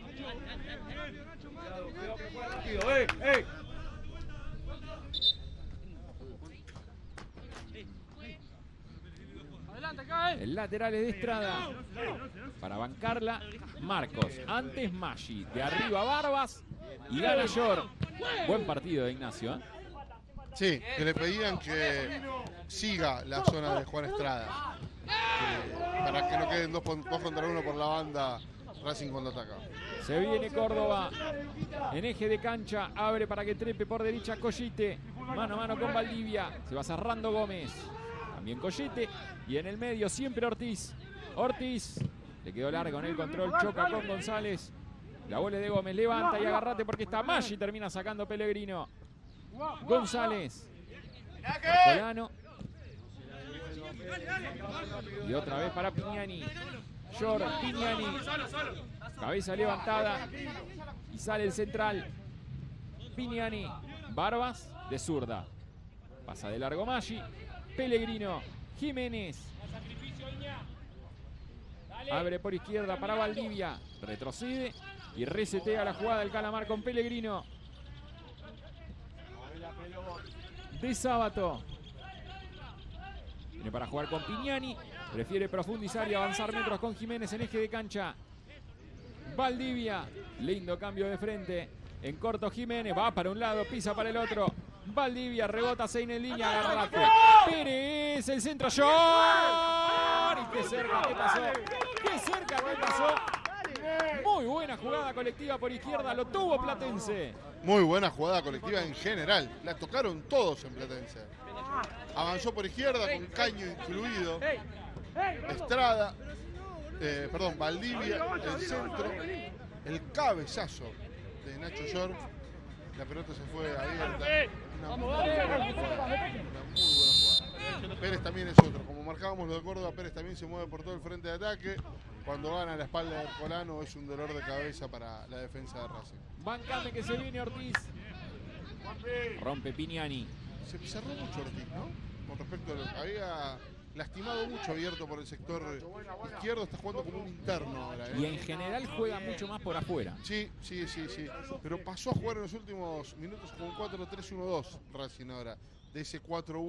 El lateral es de Estrada. Para bancarla, Marcos. Antes Maggi. De arriba Barbas. Y gana Yor. Buen partido de Ignacio, ¿eh? Sí, que le pedían que siga la zona de Juan Estrada. Para que no queden dos contra uno por la banda Racing cuando ataca. Se viene Córdoba. En eje de cancha. Abre para que trepe por derecha Collite. Mano a mano con Valdivia. Se va cerrando Gómez. También Collite. Y en el medio siempre Ortiz. Ortiz. Le quedó largo en el control. Choca con González. La bola de Gómez. Levanta y agarrate porque está Maggi. Termina sacando Pellegrino. González. Colano. Y otra vez para Pignani. Yor, Pignani. Cabeza levantada. Y sale el central. Pignani. Barbas de zurda. Pasa de largo Maggi. Pellegrino. Jiménez. Abre por izquierda para Valdivia. Retrocede y resetea la jugada del Calamar con Pellegrino. de Sábato. Viene para jugar con Pignani. Prefiere profundizar y avanzar metros con Jiménez en eje de cancha. Valdivia. Lindo cambio de frente. En corto Jiménez. Va para un lado, pisa para el otro. Valdivia, rebota Sein en línea. Agarrate. Pérez, el centro. ¡Shot! Y qué cerca que pasó. Qué cerca que pasó. Muy buena jugada colectiva por izquierda. Lo tuvo Platense. Muy buena jugada colectiva en general. La tocaron todos en Platense. Avanzó por izquierda con Caño incluido. Estrada. Valdivia, el centro. El cabezazo de Nacho York. La pelota se fue abierta. Una muy buena jugada. Pérez también es otro. Como marcábamos lo de Córdoba, Pérez también se mueve por todo el frente de ataque. Cuando gana la espalda de Colano es un dolor de cabeza para la defensa de Racing. Bancame que se viene Ortiz. Rompe Pignani. Se cerró mucho Ortiz, ¿no? Con respecto a lo que había lastimado mucho abierto por el sector izquierdo, está jugando como un interno ahora, ¿eh? Y en general juega mucho más por afuera. Sí. Pero pasó a jugar en los últimos minutos con un 4-3-1-2 Racing ahora. De ese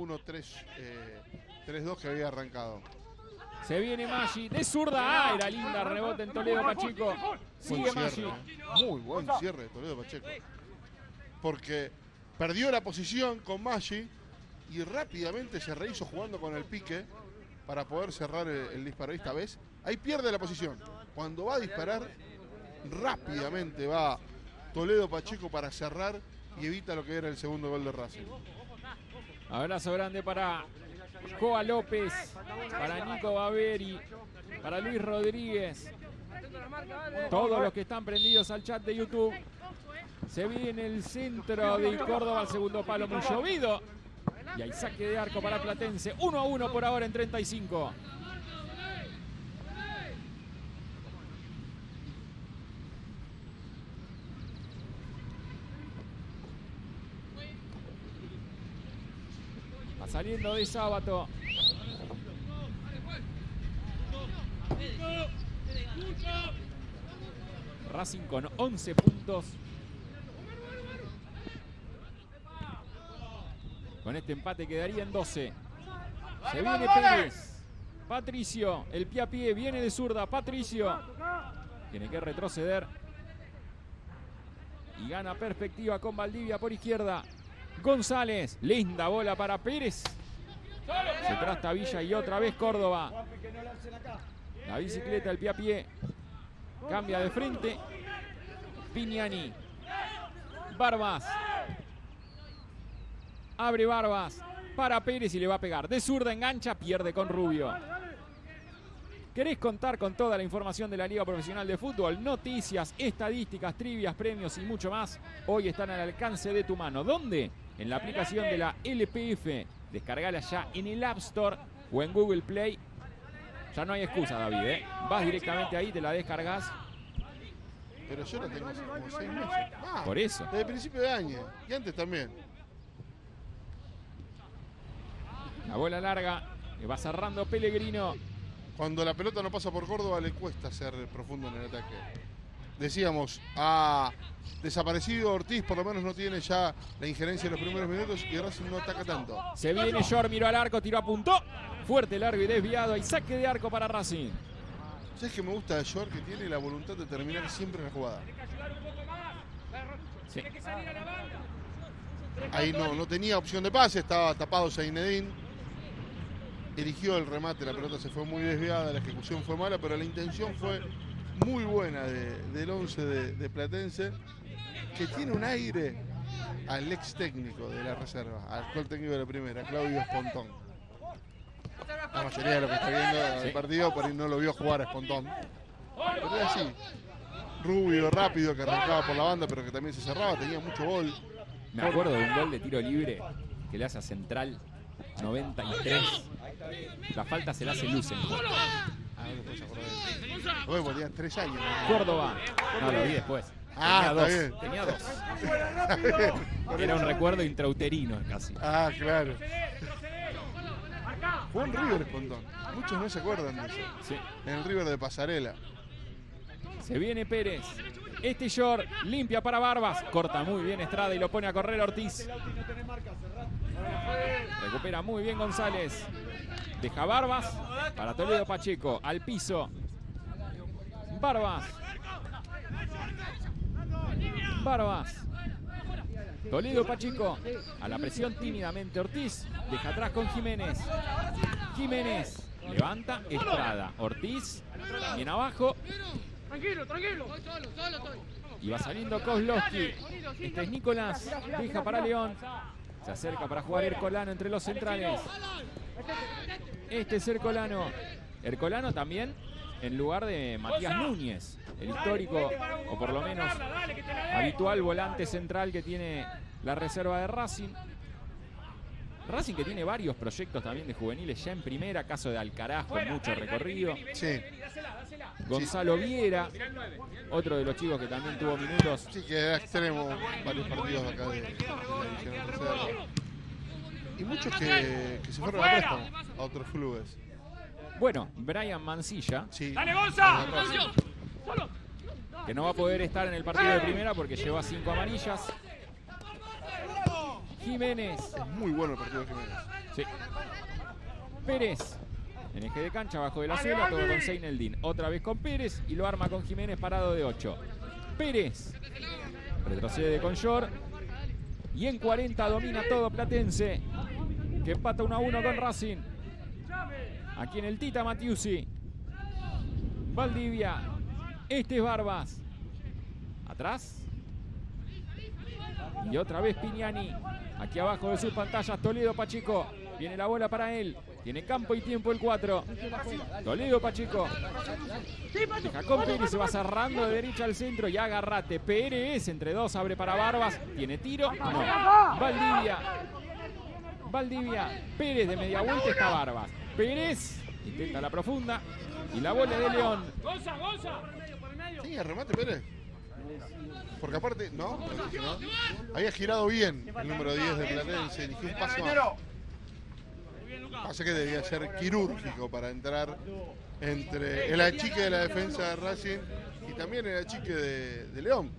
4-1-3-2 que había arrancado. Se viene Maggi de zurda. Era linda, rebote en Toledo Pacheco. Sigue Maggi. Muy buen cierre de Toledo Pacheco. Porque perdió la posición con Maggi y rápidamente se rehizo jugando con el pique para poder cerrar el disparo. Esta vez, ahí pierde la posición. Cuando va a disparar, rápidamente va Toledo Pacheco para cerrar y evita lo que era el segundo gol de Racing. Abrazo grande para Coa López, para Nico Baveri, para Luis Rodríguez. Todos los que están prendidos al chat de YouTube. Se viene el centro de Córdoba al segundo palo, muy llovido. Y hay saque de arco para Platense. 1-1 por ahora en 35. Va saliendo de Sábato. Racing con 11 puntos. Con este empate quedaría en 12. Se viene Pérez. Patricio, el pie a pie, viene de zurda. Patricio tiene que retroceder. Y gana perspectiva con Valdivia por izquierda. González, linda bola para Pérez. Se trasta Villa y otra vez Córdoba. La bicicleta, el pie a pie. Cambia de frente. Pignani. Barbas. Abre Barbas para Pérez y le va a pegar. De zurda engancha, pierde con Rubio. ¿Querés contar con toda la información de la Liga Profesional de Fútbol? Noticias, estadísticas, trivias, premios y mucho más. Hoy están al alcance de tu mano. ¿Dónde? En la aplicación de la LPF. Descargala ya en el App Store o en Google Play. Ya no hay excusa, David, ¿eh? Vas directamente ahí, te la descargas. Pero yo la tengo hace como 6 meses. Por eso. Desde principio de año. Y antes también. La bola larga, que va cerrando Pellegrino. Cuando la pelota no pasa por Córdoba le cuesta ser profundo en el ataque. Decíamos, ha desaparecido Ortiz, por lo menos no tiene ya la injerencia en los primeros minutos y Racing no ataca tanto. Se viene Short, miró al arco, tiró, apuntó. Fuerte, largo y desviado. Hay saque de arco para Racing. ¿Sabes qué me gusta de Short? Que tiene la voluntad de terminar siempre la jugada. Sí. Ahí no tenía opción de pase, estaba tapado Zeinedine. Eligió el remate, la pelota se fue muy desviada, la ejecución fue mala, pero la intención fue muy buena del 11 de Platense, que tiene un aire al ex técnico de la reserva, al actual técnico de la primera, Claudio Espontón. La mayoría de los que está viendo el partido por ahí no lo vio jugar a Espontón. Pero era así, rubio, rápido, que arrancaba por la banda, pero que también se cerraba, tenía mucho gol. Me acuerdo de un gol de tiro libre que le hace a Central, 93. La falta se la hace Lucen. No te puedes acordar de eso. Luego tenía 3 años. Córdoba. No, lo vi después. Ah, Tenía está bien. dos. Tenía dos. Era un recuerdo intrauterino casi. Ah, claro. Fue un River Espontón. Muchos no se acuerdan de eso. Sí. En el River de Pasarela. Se viene Pérez. Este short limpia para Barbas. Corta muy bien Estrada y lo pone a correr Ortiz. Recupera muy bien González. Deja Barbas para Toledo Pacheco. Al piso. Barbas. Toledo Pacheco. A la presión tímidamente Ortiz. Deja atrás con Jiménez. Jiménez. Levanta Estrada. Ortiz. Bien abajo. Tranquilo. Y va saliendo Kozlowski. Este es Nicolás. Deja para León. Se acerca para jugar Ercolano entre los centrales. Este es Ercolano. Ercolano también en lugar de Matías Núñez, el histórico, o por lo menos habitual volante central que tiene la reserva de Racing. Racing que tiene varios proyectos también de juveniles ya en primera, caso de Alcaraz con mucho recorrido. Sí. Gonzalo Viera, otro de los chicos que también tuvo minutos. Sí, que era extremo varios partidos acá de la división tercera. Y muchos que se fueron a préstamo a otros clubes. Bueno, Brian Mancilla, Sí. ¡Dale, Gonza! que no va a poder estar en el partido de primera porque lleva 5 amarillas. Jiménez. Es muy bueno el partido de Jiménez. Sí. Pérez. En eje de cancha, abajo de la suela, todo con Seineldin. Otra vez con Pérez y lo arma con Jiménez parado de 8. Pérez. Retrocede con Shore. Y en 40 domina todo Platense, que empata 1-1 con Racing. Aquí en el Tita Matiusi. Valdivia. Este es Barbas. Atrás. Y otra vez Pignani. Aquí abajo de sus pantallas Toledo Pacheco. Viene la bola para él. Tiene campo y tiempo el 4. Toledo Pacheco. Deja con Pérez, se va cerrando de derecha al centro y agarrate. Pérez entre dos, abre para Barbas. ¿Tiene tiro? No. Valdivia. Pérez de media vuelta, está Barbas. Pérez intenta la profunda. Y la bola de León. ¡Gonza! Sí, remate Pérez. Porque aparte, ¿no? Había girado bien el número 10 de Platense. Eligió un paso más. Pasa que debía ser quirúrgico para entrar entre el achique de la defensa de Racing y también el achique de León.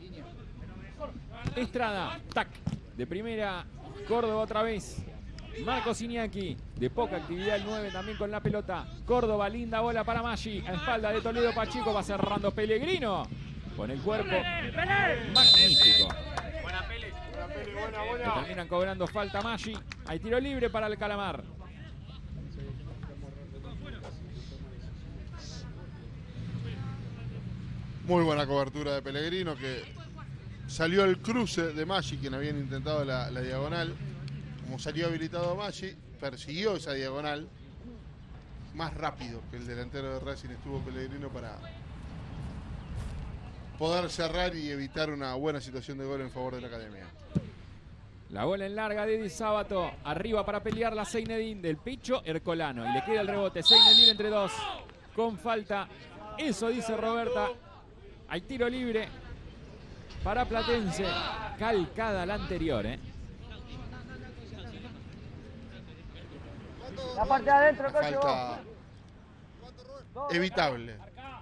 Estrada, tac, de primera, Córdoba otra vez. Marcos Iñaki, de poca actividad el 9 también con la pelota. Córdoba, linda bola para Maggi, a espalda de Toledo Pacheco, va cerrando Pellegrino. Con el cuerpo magnífico. Le terminan cobrando falta Maggi. Hay tiro libre para el Calamar. Muy buena cobertura de Pellegrino, que salió al cruce de Maggi, quien habían intentado la diagonal. Como salió habilitado Maggi, persiguió esa diagonal más rápido que el delantero de Racing. Estuvo Pellegrino para poder cerrar y evitar una buena situación de gol en favor de la academia. La bola en larga de Di Sábato. Arriba para pelear la Seinedin del pecho Ercolano. Y le queda el rebote. Seinedin entre dos. Con falta. Eso dice Roberta. Hay tiro libre para Platense. Calcada la anterior, La parte de adentro, Falta evitable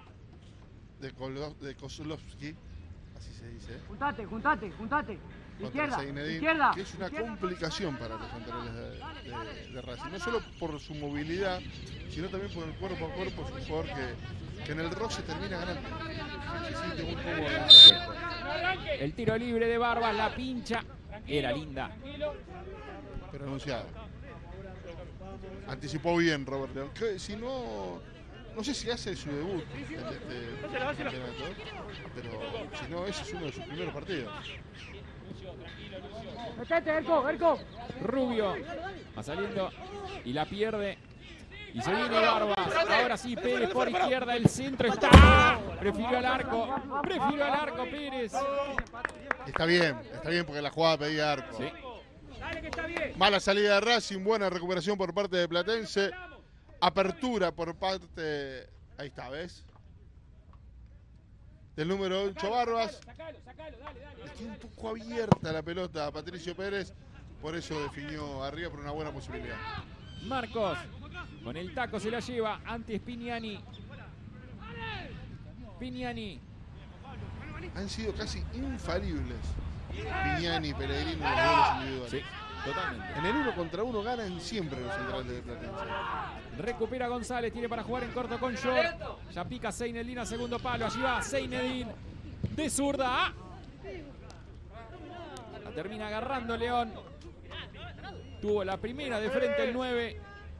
de Kozlowski, así se dice. Juntate. Contra Izquierda, Seinedin, izquierda. que es una complicación para los centrales de Racing. No solo por su movilidad, sino también por el cuerpo a cuerpo. Es un jugador que en el roce termina ganando. Se siente muy cómodo en ese cuerpo. El tiro libre de Barbas, la pincha. Era linda. Pero anunciado. Anticipó bien Robert León. Que si no sé si hace su debut en este campeonato, pero si no, ese es uno de sus primeros partidos. Metete, Erco. Rubio va saliendo y la pierde. Y se viene Barbas. Ahora sí, Pérez por izquierda, el centro está. Prefiero al arco Pérez. Está bien porque la jugada pedía arco. Sí. Mala salida de Racing, buena recuperación por parte de Platense. Apertura por parte, ahí está, ¿ves? Del número 8 Barbas. Está un poco abierta la pelota a Patricio Pérez, por eso definió arriba por una buena posibilidad. Marcos con el taco se la lleva, antes Pignani. Han sido casi infalibles Pignani y Pellegrino en los goles individuales. Sí. Totalmente. En el 1 contra 1 ganan siempre los centrales de Platense. Recupera González, tiene para jugar en corto con Short. Ya pica Seinedin a segundo palo. Allí va Seinedin de zurda. ¡Ah! La termina agarrando León. Tuvo la primera de frente el 9.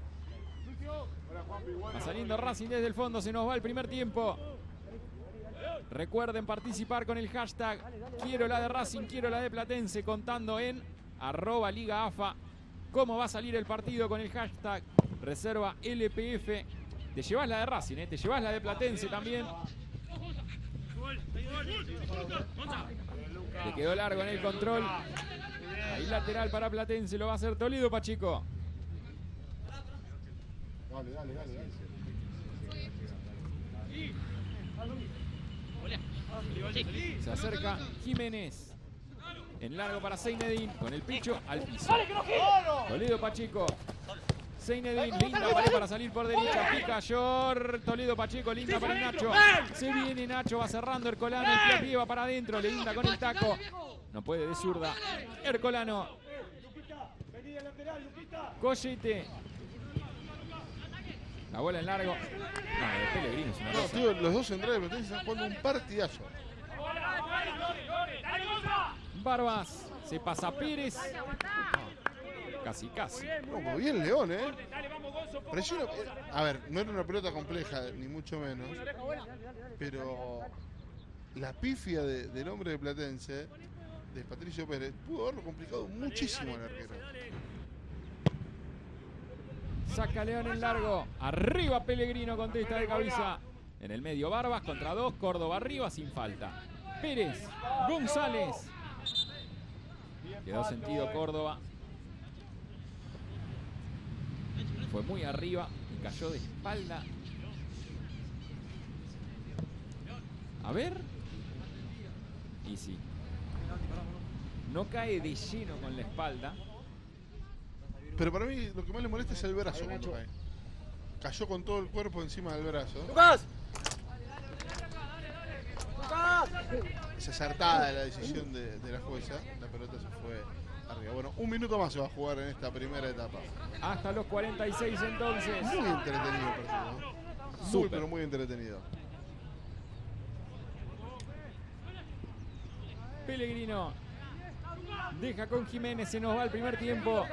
Va saliendo Racing desde el fondo. Se nos va el primer tiempo. Recuerden participar con el hashtag quiero la de Racing, quiero la de Platense, contando en @LigaAFA cómo va a salir el partido con el hashtag reserva LPF. Te llevas la de Racing, te llevas la de Platense también. Le quedó largo en el control. Ahí lateral para Platense, lo va a hacer Toledo Pacheco. Dale. Se acerca Jiménez. En largo para Seinedin. Con el pecho al piso. Toledo Pacheco. Seinedin, linda pared para salir por derecha. Pica Short. Toledo Pacheco, linda para Nacho. Se viene Nacho, va cerrando Ercolano. El pie a pie va para adentro. Le linda con el taco. No puede de zurda. Ercolano. Collete. La bola en largo. No, de Pellegrini es una No, cosa. tío, los dos centrales de Platense están jugando un partidazo. Barbas. Se pasa Pérez. Casi. No, muy bien León, Presiona. A ver, no era una pelota compleja, ni mucho menos. Pero la pifia del hombre de Platense, de Patricio Pérez, pudo haberlo complicado muchísimo al arquero. Saca León en largo. Arriba Pellegrino, contesta de cabeza. En el medio Barbas contra 2. Córdoba arriba sin falta. Pérez. González. Quedó sentido Córdoba. Fue muy arriba y cayó de espalda. A ver. Y sí. No cae de lleno con la espalda. Pero para mí lo que más le molesta es el brazo cuando cae. Cayó con todo el cuerpo encima del brazo. ¡Lucas! Es acertada la decisión de la jueza. La pelota se fue arriba. Bueno, un minuto más se va a jugar en esta primera etapa. Hasta los 46 entonces. Muy entretenido el partido. Muy, Súper. pero muy entretenido. Pellegrino deja con Jiménez, se nos va el primer tiempo.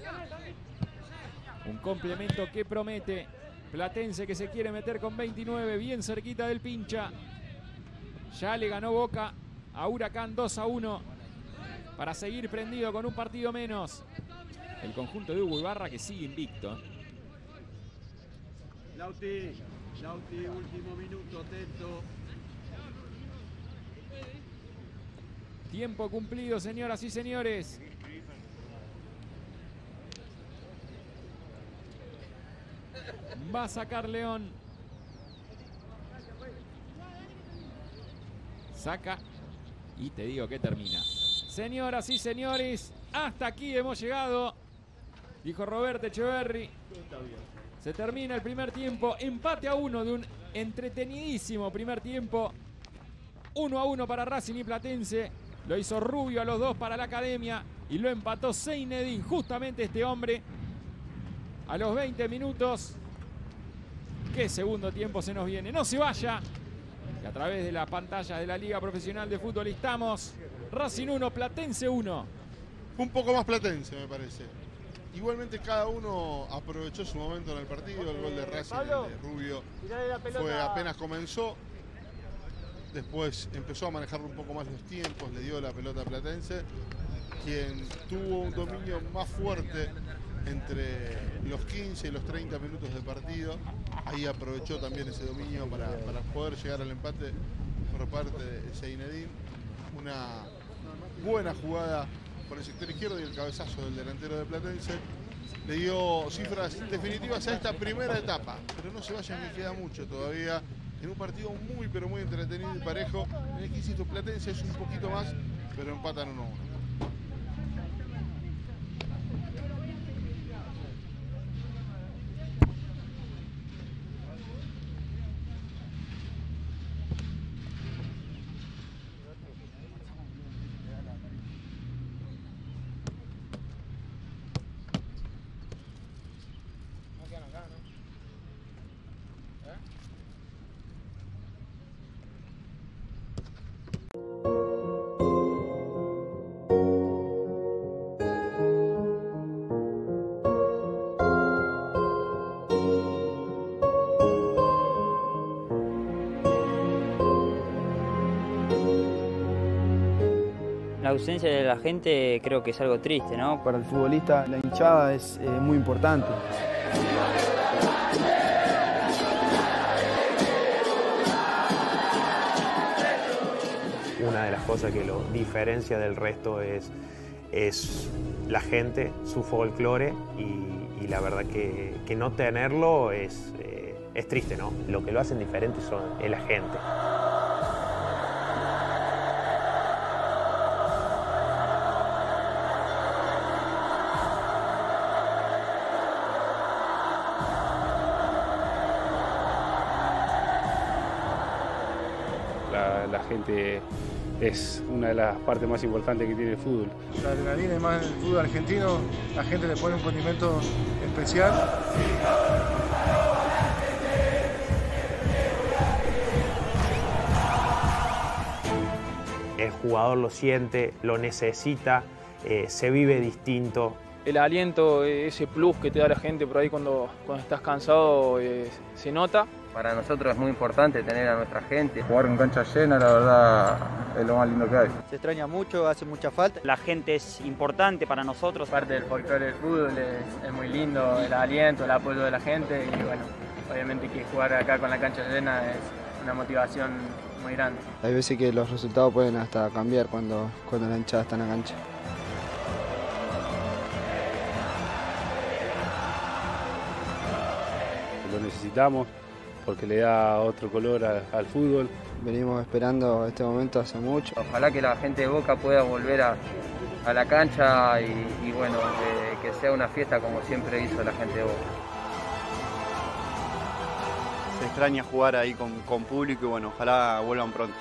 Un complemento que promete. Platense que se quiere meter con 29, bien cerquita del pincha. Ya le ganó Boca a Huracán 2-1 para seguir prendido con un partido menos. El conjunto de Hugo Ibarra que sigue invicto. Lauti, último minuto, atento. Tiempo cumplido, señoras y señores. Va a sacar León. Saca y te digo que termina. Señoras y señores, hasta aquí hemos llegado. Dijo Roberto Echeverri. Se termina el primer tiempo. Empate a 1 de un entretenidísimo primer tiempo. 1-1 para Racing y Platense. Lo hizo Rubio a los 2 para la Academia. Y lo empató Seinedin, justamente este hombre. A los 20 minutos. Qué segundo tiempo se nos viene. No se vaya. Que a través de las pantallas de la Liga Profesional de Fútbol estamos. Racing 1, Platense 1. Un poco más Platense, me parece. Igualmente cada uno aprovechó su momento en el partido. El gol de Racing, el de Rubio, fue apenas comenzó. Después empezó a manejar un poco más los tiempos, le dio la pelota a Platense, quien tuvo un dominio más fuerte entre los 15 y los 30 minutos de partido. Ahí aprovechó también ese dominio para poder llegar al empate por parte de Seinedin. Una buena jugada por el sector izquierdo y el cabezazo del delantero de Platense le dio cifras definitivas a esta primera etapa. Pero no se vayan, que queda mucho todavía en un partido muy pero muy entretenido y parejo. En el que, insisto, Platense es un poquito más, pero empatan 1-1. La ausencia de la gente creo que es algo triste, ¿no? Para el futbolista la hinchada es muy importante. Una de las cosas que lo diferencia del resto es la gente, su folclore y la verdad que no tenerlo es triste, ¿no? Lo que lo hacen diferente es la gente. La gente es una de las partes más importantes que tiene el fútbol. La adrenalina y más en el fútbol argentino, la gente le pone un condimento especial. El jugador lo siente, lo necesita, se vive distinto. El aliento, ese plus que te da la gente por ahí cuando estás cansado, se nota. Para nosotros es muy importante tener a nuestra gente. Jugar en cancha llena, la verdad, es lo más lindo que hay. Se extraña mucho, hace mucha falta. La gente es importante para nosotros. Parte del folclore del fútbol es muy lindo, el aliento, el apoyo de la gente y bueno, obviamente que jugar acá con la cancha llena es una motivación muy grande. Hay veces que los resultados pueden hasta cambiar cuando la hinchada está en la cancha. Lo necesitamos porque le da otro color al fútbol. Venimos esperando este momento hace mucho. Ojalá que la gente de Boca pueda volver a la cancha y bueno, que sea una fiesta como siempre hizo la gente de Boca. Se extraña jugar ahí con público y bueno, ojalá vuelvan pronto.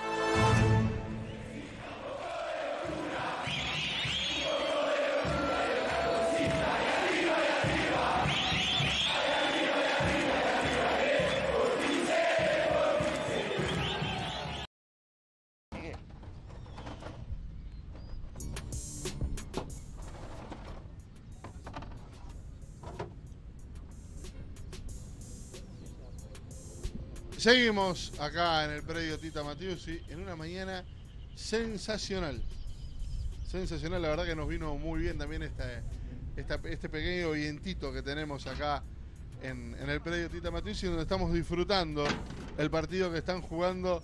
Seguimos acá en el predio Tita Matiusi en una mañana sensacional. Sensacional, la verdad que nos vino muy bien también este pequeño vientito que tenemos acá en el predio Tita Matiusi, donde estamos disfrutando el partido que están jugando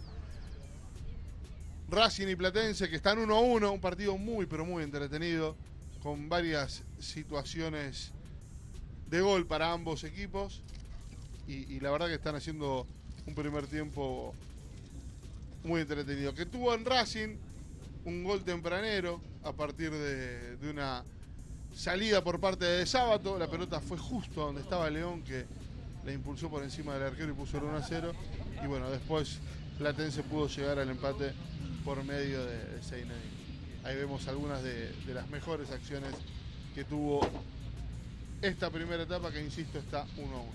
Racing y Platense, que están 1-1, un partido muy pero muy entretenido, con varias situaciones de gol para ambos equipos y la verdad que están haciendo un primer tiempo muy entretenido. Que tuvo en Racing un gol tempranero a partir de una salida por parte de Sábato. La pelota fue justo donde estaba León, que le impulsó por encima del arquero y puso el 1-0. Y bueno, después Platense pudo llegar al empate por medio de Seinedin. Ahí vemos algunas de las mejores acciones que tuvo esta primera etapa, que insisto está 1-1.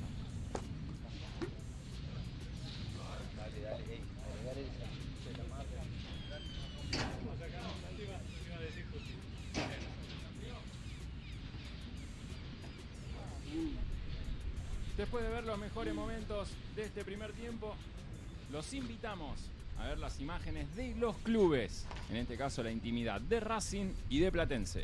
Después de ver los mejores momentos de este primer tiempo, los invitamos a ver las imágenes de los clubes, en este caso la intimidad de Racing y de Platense.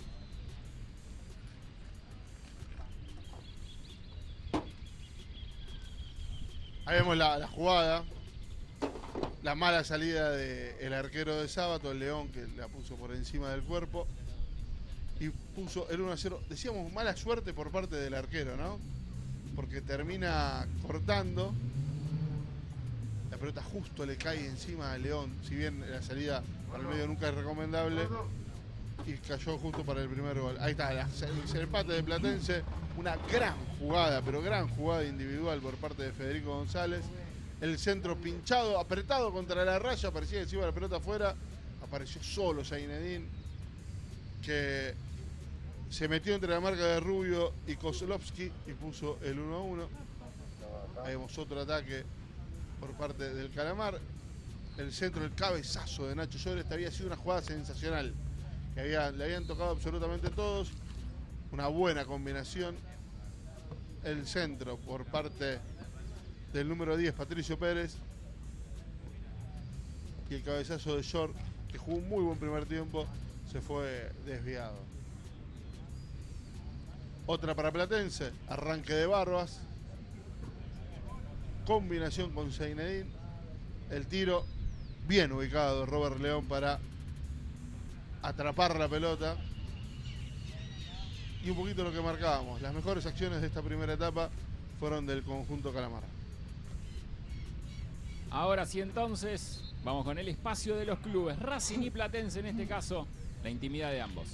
Ahí vemos la jugada, la mala salida del arquero de Sábato, el León, que la puso por encima del cuerpo y puso el 1-0. Decíamos mala suerte por parte del arquero, ¿no? Porque termina cortando, la pelota justo le cae encima a León, si bien la salida para el medio nunca es recomendable, y cayó justo para el primer gol. Ahí está, el empate de Platense, una gran jugada, pero gran jugada individual por parte de Federico González. El centro pinchado, apretado contra la raya, parecía que se iba la pelota afuera, apareció solo Seinedin, que se metió entre la marca de Rubio y Kozlowski y puso el 1-1. Ahí vemos otro ataque por parte del Calamar. El centro, el cabezazo de Nacho Llores. Esta había sido una jugada sensacional, que le habían tocado absolutamente todos. Una buena combinación. El centro por parte del número 10, Patricio Pérez. Y el cabezazo de Short, que jugó un muy buen primer tiempo, se fue desviado. Otra para Platense, arranque de Barbas. Combinación con Zeinedine. El tiro bien ubicado de Robert León para atrapar la pelota. Y un poquito lo que marcábamos. Las mejores acciones de esta primera etapa fueron del conjunto Calamar. Ahora sí, entonces, vamos con el espacio de los clubes. Racing y Platense, en este caso, la intimidad de ambos.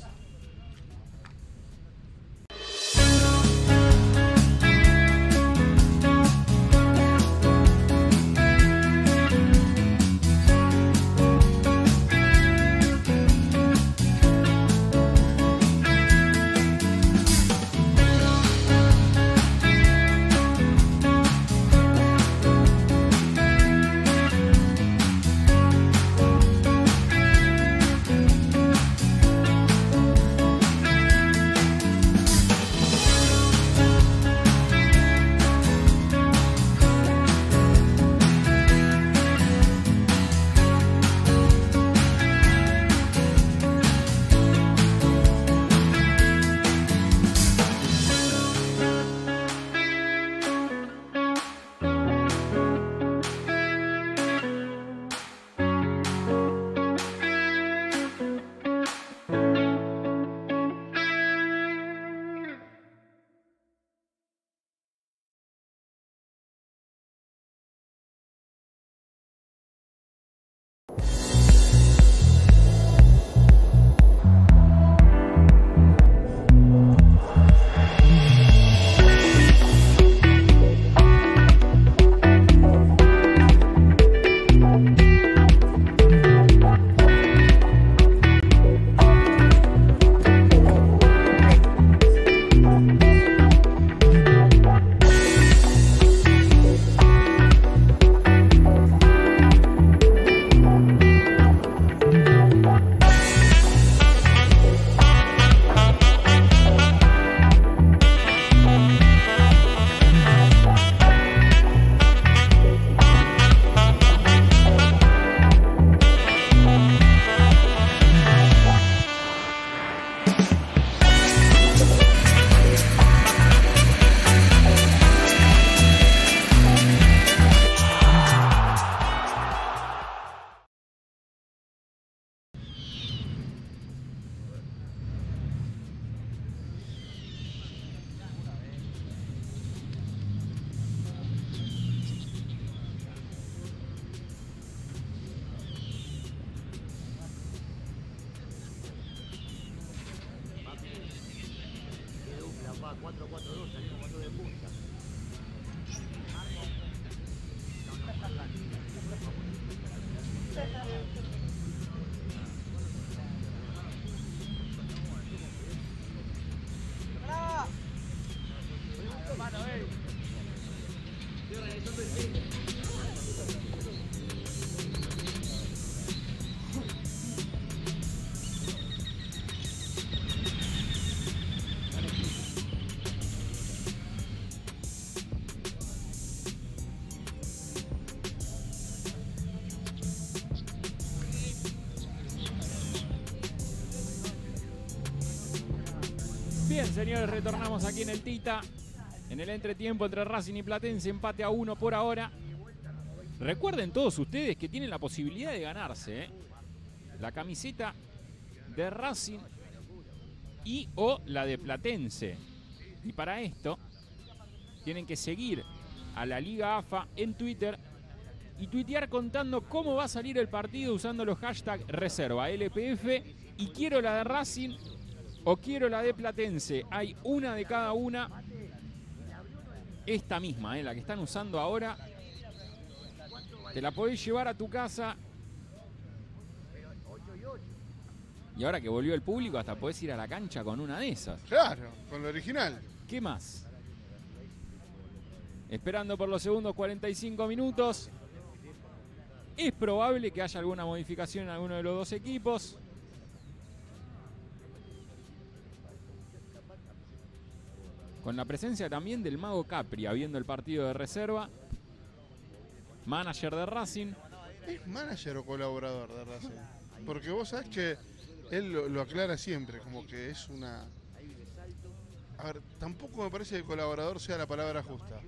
Bien, señores, retornamos aquí en el Tita. En el entretiempo entre Racing y Platense, empate a 1 por ahora. Recuerden todos ustedes que tienen la posibilidad de ganarse la camiseta de Racing y o la de Platense. Y para esto tienen que seguir a la Liga AFA en Twitter y tuitear contando cómo va a salir el partido usando los hashtags reserva, LPF y quiero la de Racing o quiero la de Platense. Hay una de cada una. Esta misma, la que están usando ahora, te la podés llevar a tu casa. Y ahora que volvió el público, hasta podés ir a la cancha con una de esas. Claro, con lo original. ¿Qué más? Esperando por los segundos 45 minutos. Es probable que haya alguna modificación en alguno de los dos equipos. Con la presencia también del Mago Capria, viendo el partido de reserva. Manager de Racing. ¿Es manager o colaborador de Racing? Porque vos sabés que Él lo aclara siempre, como que es una... A ver, tampoco me parece que colaborador sea la palabra justa.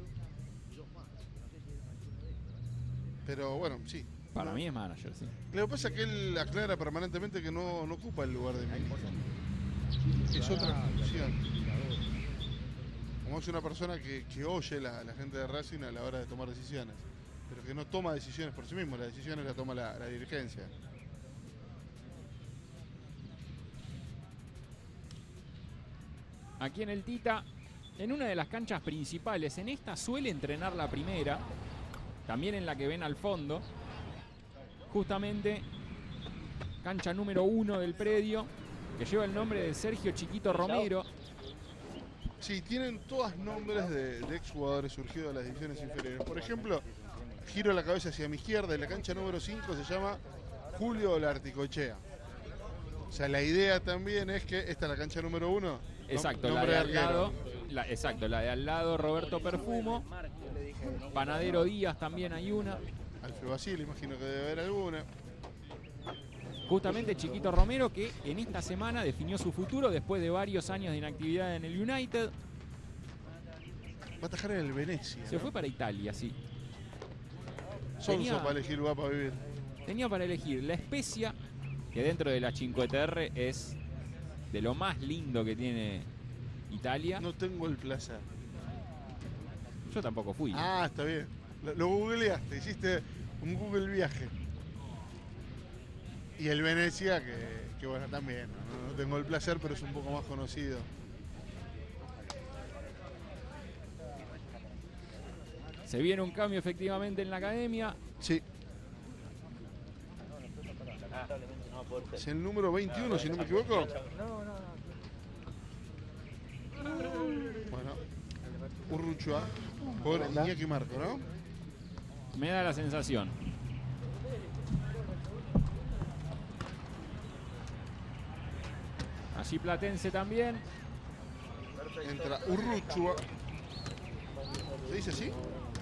Pero bueno, sí. Para mí es manager, sí. Lo que pasa es que él aclara permanentemente que no ocupa el lugar de ministro. Es otra función. Como es una persona que oye la gente de Racing a la hora de tomar decisiones, pero que no toma decisiones por sí mismo, las decisiones las toma la dirigencia. Aquí en el Tita, en una de las canchas principales, en esta suele entrenar la primera, también en la que ven al fondo, justamente cancha número 1 del predio, que lleva el nombre de Sergio Chiquito Romero. Sí, tienen todas nombres de exjugadores surgidos de las divisiones inferiores. Por ejemplo, giro la cabeza hacia mi izquierda y la cancha número 5 se llama Julio Larticochea. O sea, la idea también es que esta es la cancha número 1. Exacto, la de al lado, la de al lado Roberto Perfumo, Panadero Díaz también hay una. Alfred Basile, imagino que debe haber alguna. Justamente Chiquito Romero, que en esta semana definió su futuro después de varios años de inactividad en el United. Va a atajar en el Venecia. Se fue para Italia, sí. Sonso para elegir lugar para vivir. Tenía para elegir la Spezia, que dentro de la 5TR es de lo más lindo que tiene Italia. No tengo el placer. Yo tampoco fui. Ah, está bien. Lo googleaste, hiciste un Google viaje. Y el Venecia, que bueno, también. No tengo el placer, pero es un poco más conocido. Se viene un cambio efectivamente en la academia. Sí. Es el número 21, si no me equivoco. Bueno, Urruchua por Iñaki Marco, ¿no? Me da la sensación. Allí Platense también. Entra Urruchua. ¿Se dice así?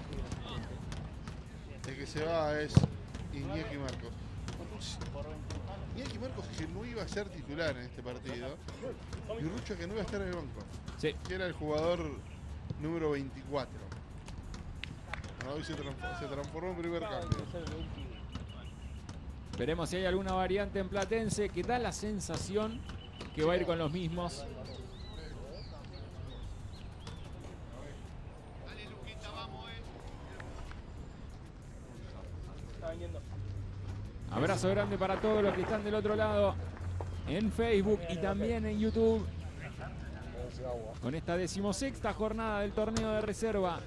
El que se va es Iñaki Marcos. Iñaki Marcos que no iba a ser titular en este partido. Y Urruchua que no iba a estar en el banco. Sí. Que era el jugador número 24. Hoy se transformó en primer cambio. Veremos si hay alguna variante en Platense, que da la sensación que va a ir con los mismos. Abrazo grande para todos los que están del otro lado en Facebook y también en YouTube con esta 16ª jornada del torneo de reserva.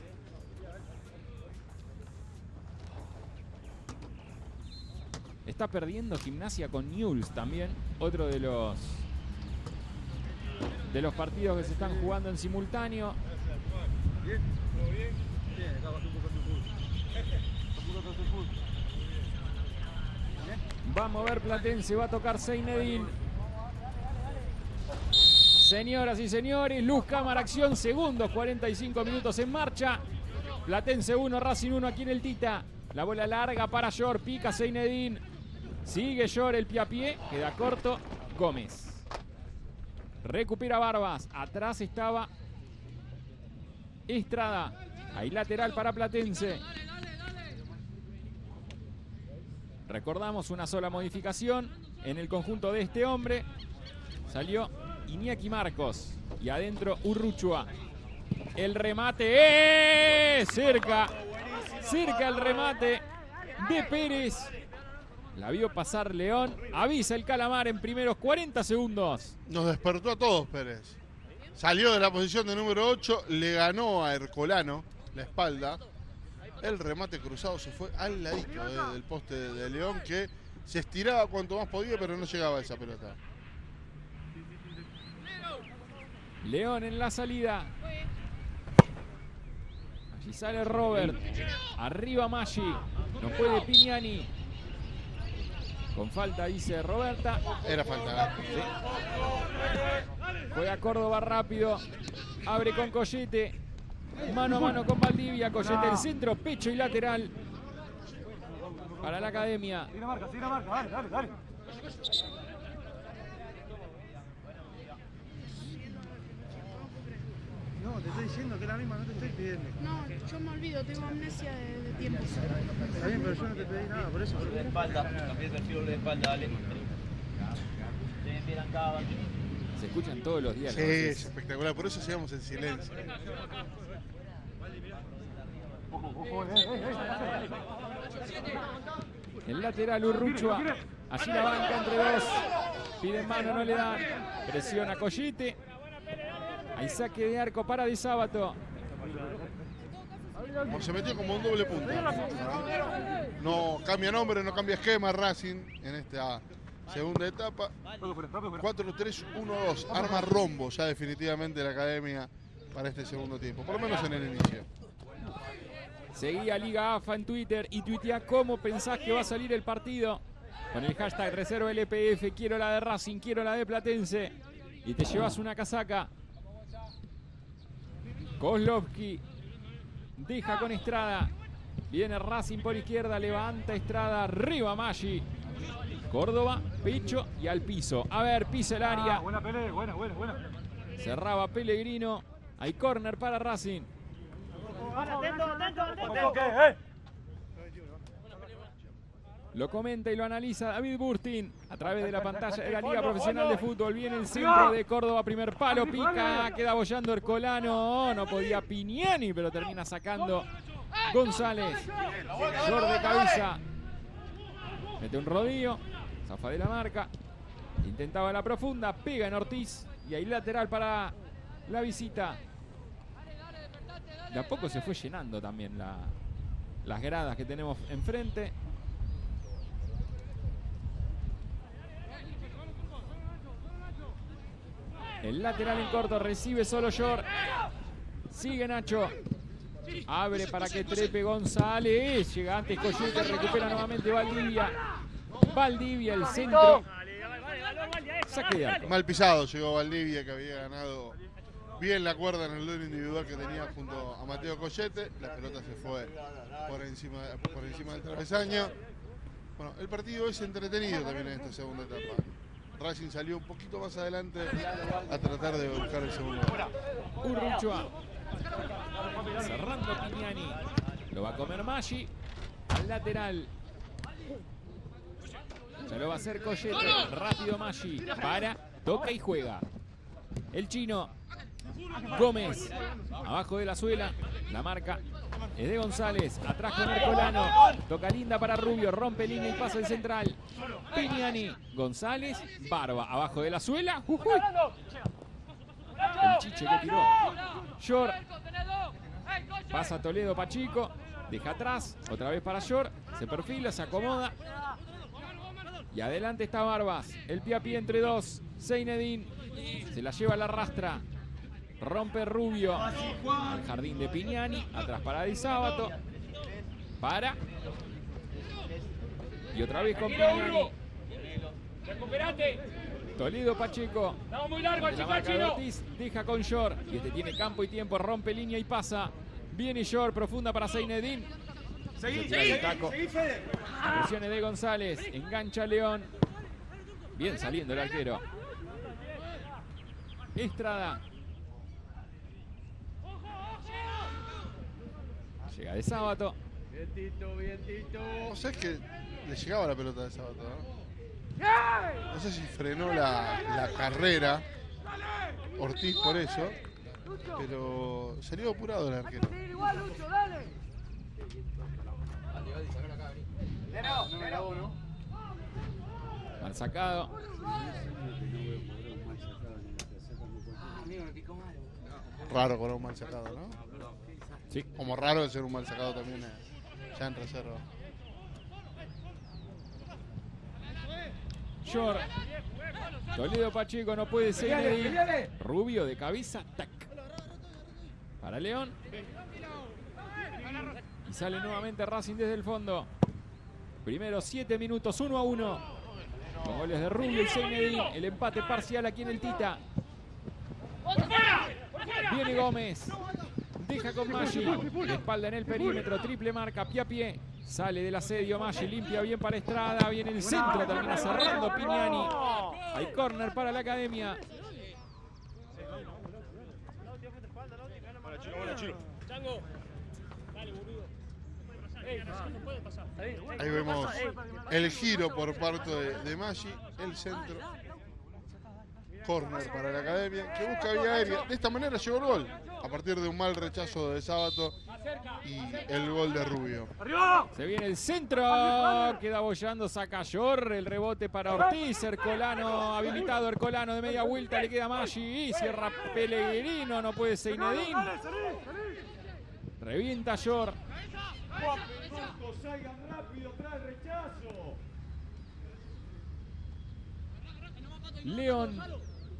Está perdiendo Gimnasia con Newell's también, otro de los partidos que se están jugando en simultáneo. Bien, todo bien. Bien, acá vas un poco tu fútbol. Va a mover Platense, va a tocar Seinedin. Señoras y señores, luz, cámara, acción, segundos, 45 minutos en marcha. Platense 1, Racing 1 aquí en el Tita. La bola larga para Yor, pica Seinedin. Sigue Yor, el pie a pie, queda corto. Gómez. Recupera Barbas, atrás estaba Estrada. Hay lateral para Platense. Recordamos una sola modificación en el conjunto de este hombre. Salió Iñaki Marcos y adentro Urruchua. El remate, cerca el remate de Pérez. La vio pasar León. Avisa el Calamar en primeros 40 segundos. Nos despertó a todos Pérez. Salió de la posición de número 8, le ganó a Ercolano la espalda. El remate cruzado se fue al ladito del poste de León, que se estiraba cuanto más podía, pero no llegaba a esa pelota. León en la salida. Allí sale Robert. Arriba Maggi. No puede Pignani. Con falta, dice Roberta. Era falta. Sí. Juega Córdoba rápido. Abre con Collete. Mano a mano con Valdivia. Collete el centro, pecho y lateral. Para la academia. No, te estoy diciendo que es la misma, no te estoy pidiendo. No, yo me olvido, tengo amnesia de tiempos. Está bien, pero yo no te pedí nada, por eso. De espalda, cambié el perfil de espalda, dale. Bien acá, Se escuchan todos los días. Sí, es espectacular, por eso sigamos en silencio. El lateral Urruchua. Allí la banca entre dos. Pide mano, no le dan. Presiona Collete. Hay saque de arco para Di Sábato. Se metió como un doble punto. No cambia nombre, no cambia esquema Racing en esta segunda etapa. 4-3-1-2. Arma rombo ya definitivamente la academia para este segundo tiempo. Por lo menos en el inicio. Seguí a Liga AFA en Twitter y tuitea cómo pensás que va a salir el partido. Con el hashtag reserva LPF, quiero la de Racing, quiero la de Platense. Y te llevas una casaca. Kozlovsky deja con Estrada. Viene Racing por izquierda, levanta Estrada, arriba Maggi. Córdoba, pecho y al piso. A ver, pisa el área. Buena pelea, buena. Cerraba Pellegrino. Hay córner para Racing. Atento. Lo comenta y lo analiza David Burstin a través de la pantalla de la Liga Profesional de Fútbol. Viene el centro de Córdoba, primer palo, pica, queda bollando Ercolano. No podía Piniani, pero termina sacando González. Short de cabeza. Mete un rodillo, zafa de la marca. Intentaba la profunda, pega en Ortiz. Y hay lateral para la visita. De a poco se fue llenando también las gradas que tenemos enfrente. El lateral en corto, recibe solo Short. Sigue Nacho. Abre para que trepe González. Llega antes Collete, recupera nuevamente Valdivia. Valdivia, el centro. Saque de arco. Mal pisado llegó Valdivia, que había ganado bien la cuerda en el duelo individual que tenía junto a Mateo Collete. La pelota se fue por encima del travesaño. Bueno, el partido es entretenido también en esta segunda etapa. Racing salió un poquito más adelante a tratar de buscar el segundo gol. Urruchua. Cerrando Piniani. Lo va a comer Maggi. Al lateral. Ya lo va a hacer Collete. Rápido Maggi. Para, toca y juega. El chino. Gómez. Abajo de la suela. La marca es de González. Atrás con Ercolano. Toca linda para Rubio. Rompe línea y pasa el central. Piniani. González. Barba. Abajo de la suela. El chiche que tiró. Short. Pasa Toledo Pachico. Deja atrás. Otra vez para Short. Se perfila, se acomoda. Y adelante está Barbas. El pie a pie entre dos. Zeinedine. Se la lleva a la rastra. Rompe Rubio. Al jardín de Piniani. Atrás para Di Sábato. Para. Y otra vez con Piniani. ¡Recuperate! Toledo Pacheco. Estamos muy largo, La marca de Ortiz, deja con Short. Y este tiene campo y tiempo. Rompe línea y pasa. Viene Short. Profunda para Zeinedine. Seguí. Presiones de González. Engancha León. Bien saliendo el arquero. Estrada. Llega de Sábato. Vientito. No sé, es que le llegaba la pelota de Sábato, ¿no? No sé si frenó la carrera Ortiz por eso, pero salió apurado el arquero. Mal sacado. Raro con un mal sacado, ¿no? Sí. Como raro de ser un mal sacado también ya en reserva. Short. Toledo Pacheco no puede seguir. Rubio de cabeza. Tac. Para León. Y sale nuevamente Racing desde el fondo. Primero 7 minutos, 1-1. Con goles de Rubio y Zeinedine. El empate parcial aquí en el Tita. Viene Gómez. Deja con Maggi. De espalda en el perímetro. Triple marca, pie a pie. Sale del asedio Maggi. Limpia bien para Estrada. Viene el centro. Termina cerrando Piniani. Hay córner para la academia. Chango. Dale, boludo. No puede pasar. Ahí vemos el giro por parte de Maggi, el centro. Corner para la academia, que busca vía aérea. De esta manera llegó el gol, a partir de un mal rechazo de Sábato y el gol de Rubio. Se viene el centro, queda bollando, saca Yor, el rebote para Ortiz, Ercolano habilitado, Ercolano de media vuelta, le queda Maggi, cierra Pellegrino, no puede Seinedín. Revienta Yor. Salgan rápido tras el rechazo. León.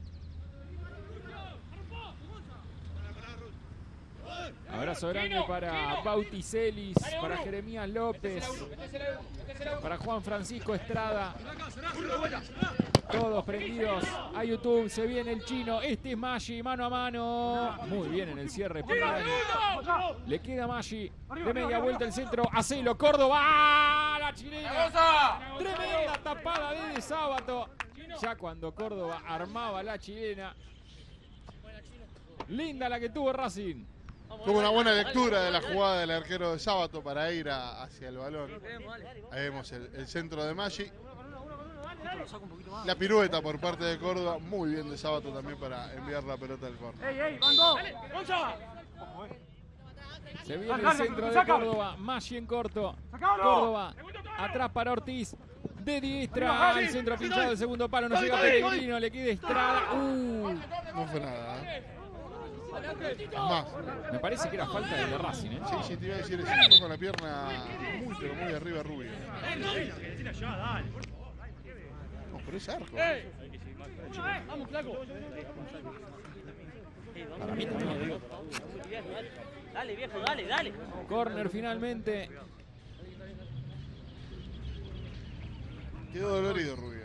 Abrazo grande para Bauticelis, para Jeremías López, para Juan Francisco Estrada. Todos prendidos a YouTube. Se viene el chino. Este es Maggi, mano a mano. Muy bien en el cierre. Le queda Maggi. De media vuelta el centro. Hacelo, Córdoba. ¡Ah! La chilena. Tremenda tapada de Sábato. Ya cuando Córdoba armaba la chilena. Linda la que tuvo Racing. Tuvo una buena lectura de la jugada del arquero de Sábato para ir hacia el balón. Ahí vemos el centro de Maggi. La pirueta por parte de Córdoba. Muy bien de Sábato también para enviar la pelota al córner. Se viene el centro de Córdoba. Maggi en corto. Córdoba. Atrás para Ortiz. De diestra. El centro pinchado del segundo palo. No llega Pellegrino. Le queda Estrada. No fue nada. Más. Me parece que era falta de Racing, ¿eh? Sí, te iba a decir, se fue con la pierna muy, pero muy arriba Rubio. No, pero es arco. Vamos, flaco. Para mí también. Dale, viejo, dale, dale. Corner finalmente. Quedó dolorido Rubio.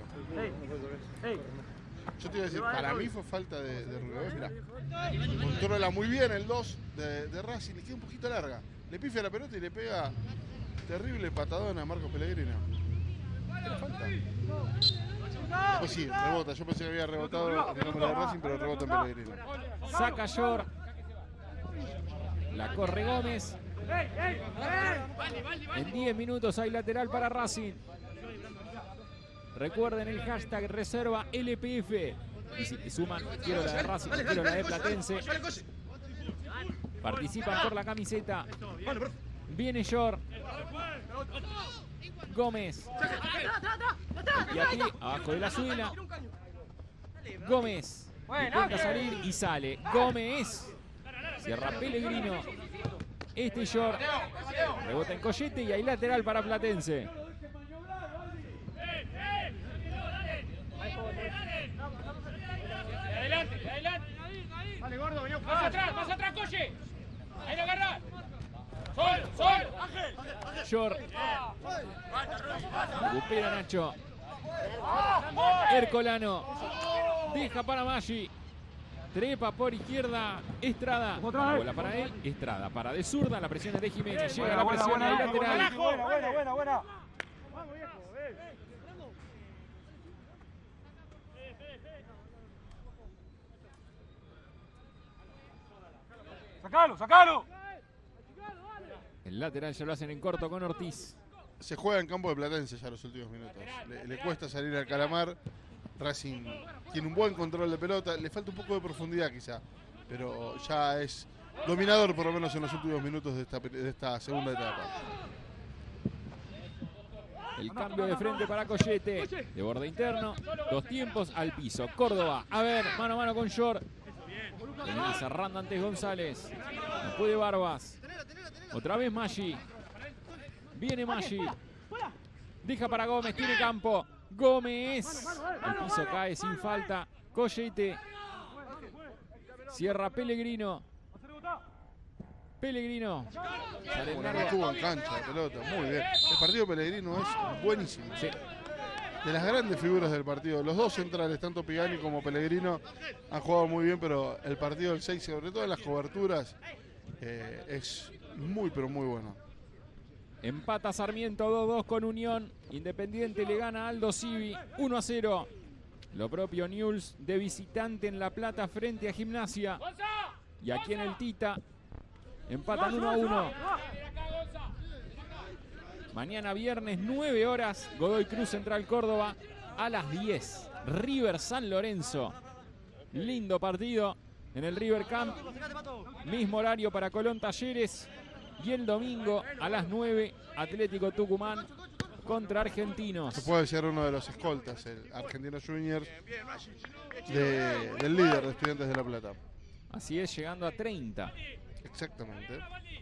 Yo te iba a decir, para mí fue falta de Rubio. Mirá. Controla muy bien el 2 de Racing. Le queda un poquito larga. Le pifia la pelota y le pega terrible patadón a Marcos Pellegrino. ¿Era falta? Pues sí, rebota. Yo pensé que había rebotado en el nombre de Racing, pero rebota en Pellegrino. Saca Yor. La corre Gómez. En 10 minutos hay lateral para Racing. Recuerden el hashtag reserva LPF. Y si te suman, quiero la de Racing, quiero la de Platense. Participan por la camiseta. Viene Yor. Gómez. Y aquí, abajo de la suela. Gómez. Intenta salir y sale. Gómez. Cierra Pellegrino. Este Yor. Rebota en Collete y hay lateral para Platense. Adelante, adelante. Dale, gordo, vení. Más atrás, Coche. Ahí lo agarra. Sol. Ángel. Yor. Recupera Nacho. Ercolano. Deja para Maggi. Trepa por izquierda. Estrada. Bola para él. Estrada para de zurda. La presión es de Jiménez. Llega la presión al lateral. Buena. ¡Sacalo! El lateral ya lo hacen en corto con Ortiz. Se juega en campo de Platense ya los últimos minutos. Le cuesta salir al Calamar. Racing tiene un buen control de pelota. Le falta un poco de profundidad quizá. Pero ya es dominador por lo menos en los últimos minutos de esta segunda etapa. El cambio de frente para Collete. De borde interno. 2 tiempos al piso. Córdoba. A ver, mano a mano con Yor. Viene cerrando antes González. No puede Barbas. Otra vez Maggi. Viene Maggi. Deja para Gómez. Tiene campo. Gómez. El piso cae sin falta. Collete. Cierra Pellegrino. Sale Bueno, estuvo en cancha la pelota. Muy bien. El partido de Pellegrino es buenísimo. Sí. De las grandes figuras del partido. Los dos centrales, tanto Pigani como Pellegrino, han jugado muy bien, pero el partido del 6, sobre todo en las coberturas, es muy, pero muy bueno. Empata Sarmiento 2-2 con Unión. Independiente le gana a Aldo Civi 1-0. Lo propio Newell's de visitante en La Plata frente a Gimnasia. Y aquí en el Tita Empatan 1-1. Mañana viernes, 9 horas, Godoy Cruz Central Córdoba. A las 10, River San Lorenzo. Lindo partido en el River Camp. Mismo horario para Colón Talleres. Y el domingo a las 9, Atlético Tucumán contra Argentinos. Se puede ser uno de los escoltas, el Argentino Juniors, del líder de Estudiantes de La Plata. Así es, llegando a 30. Exactamente.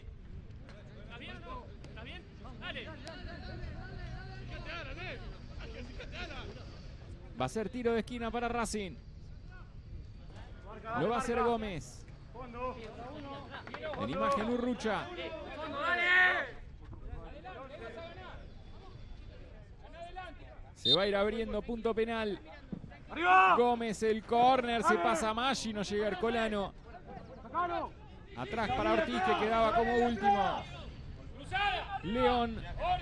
Va a ser tiro de esquina para Racing. Lo va a hacer Gómez. En imagen Urrucha. Se va a ir abriendo punto penal. Gómez, el córner, se pasa a Maggi, no llega Ercolano. Atrás para Ortiz, que quedaba como último. León.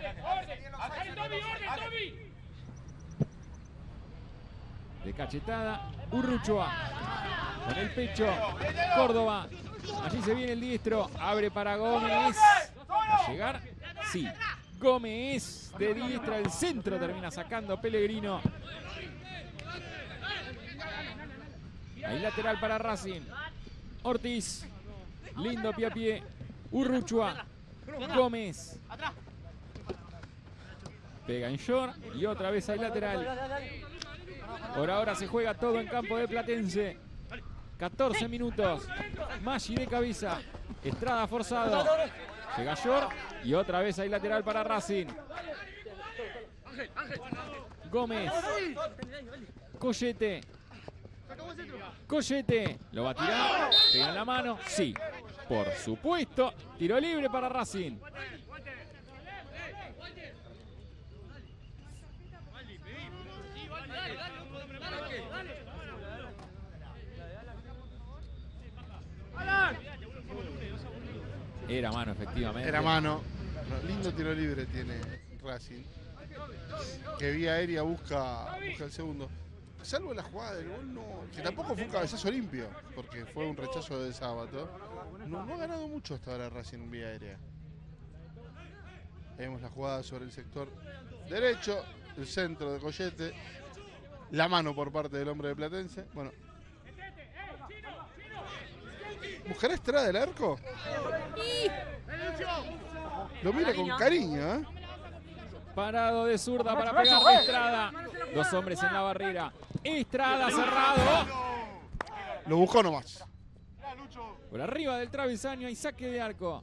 De cachetada, Urruchoa. Con el pecho, Córdoba. Allí se viene el diestro. Abre para Gómez. ¿Va a llegar? Sí. Gómez de diestra, el centro termina sacando Pellegrino. Ahí lateral para Racing. Ortiz. Lindo pie a pie. Urruchoa. Gómez. Pega en short. Y otra vez al lateral. Por ahora se juega todo en campo de Platense. 14 minutos. Maggi de cabeza. Estrada forzado. Llega short. Y otra vez hay lateral para Racing. Gómez. Collete. Collete. ¿Lo va a tirar? ¿Pega en la mano? Sí. Por supuesto. Tiro libre para Racing. Era mano, efectivamente. Era mano. Lindo tiro libre tiene Racing. Que vía aérea busca el segundo. Salvo la jugada del gol, no, que tampoco fue un cabezazo limpio, porque fue un rechazo de sábado. No ha ganado mucho hasta ahora Racing en vía aérea. Vemos la jugada sobre el sector derecho, el centro de Collete, la mano por parte del hombre de Platense. Bueno, ¿buscará Estrada del arco? Lo mira con cariño, ¿eh? Parado de zurda para pegar de Estrada. Dos hombres en la barrera. Estrada cerrado. Lo buscó nomás. Por arriba del travesaño hay saque de arco.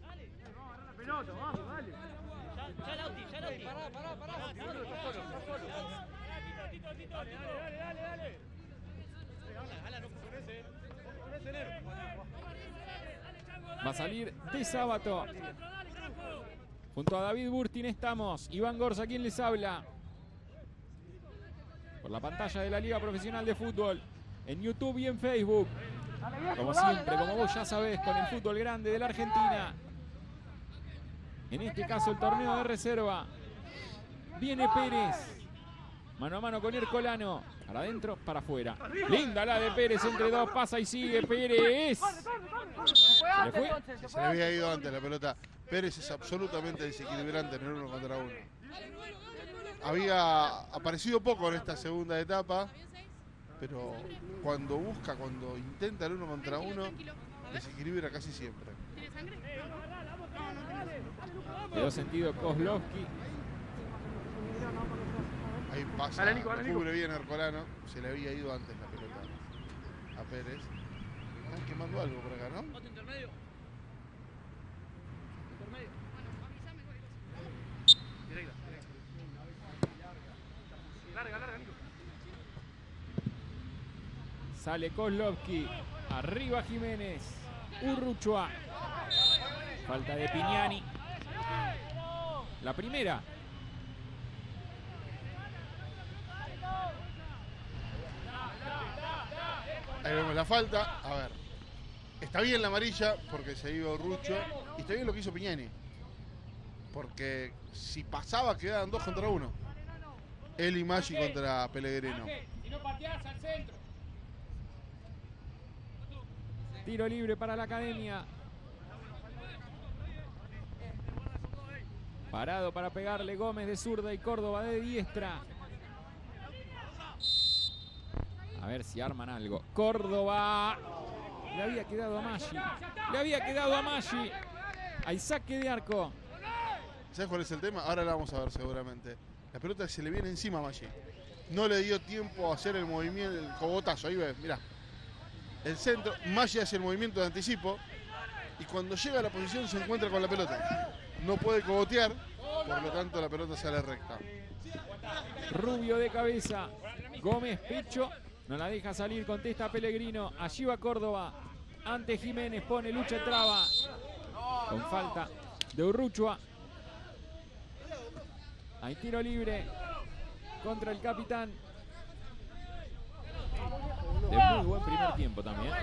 Va a salir de Sábato. Junto a David Burtin estamos. Iván Gorza, quien les habla. Por la pantalla de la Liga Profesional de Fútbol. En YouTube y en Facebook. Como siempre, como vos ya sabés, con el fútbol grande de la Argentina. En este caso el torneo de reserva. Viene Pérez. Mano a mano con Ercolano. Para adentro, para afuera. Linda la de Pérez, entre dos, pasa y sigue Pérez. ¿Se le fue? Se le había ido antes la pelota. Pérez es absolutamente desequilibrante en el 1 contra 1. Había aparecido poco en esta segunda etapa, pero cuando intenta el 1 contra 1, desequilibra casi siempre. Le dio sentido Kozlowski. Ahí pasa, cubre bien Ercolano. Se le había ido antes la pelota a Pérez. Están quemando algo por acá, ¿no? Otro intermedio. Directa. Larga, Nico. Sale Kozlowski. Arriba Jiménez. Urruchoa. Falta de Pignani. La primera. Ahí vemos la falta. A ver. Está bien la amarilla porque se iba Urrucho. Y está bien lo que hizo Pignani. Porque si pasaba quedaban 2 contra 1. Él y Maggi contra Pellegrino. Si no pateás al centro. Tiro libre para la Academia. Parado para pegarle Gómez de zurda y Córdoba de diestra. A ver si arman algo. Córdoba. Le había quedado a Maggi. Le había quedado a Maggi. Hay saque de arco. ¿Sabes cuál es el tema? Ahora la vamos a ver seguramente. La pelota se le viene encima a Maggi. No le dio tiempo a hacer el movimiento, el cogotazo. Ahí ves, mirá. El centro, Maggi hace el movimiento de anticipo. Y cuando llega a la posición se encuentra con la pelota. No puede cogotear, por lo tanto la pelota sale recta. Rubio de cabeza. Gómez, pecho. No la deja salir, contesta Pellegrino. Allí va Córdoba. Ante Jiménez, pone lucha traba. Con falta de Urruchua. Hay tiro libre contra el capitán. De muy buen primer tiempo también.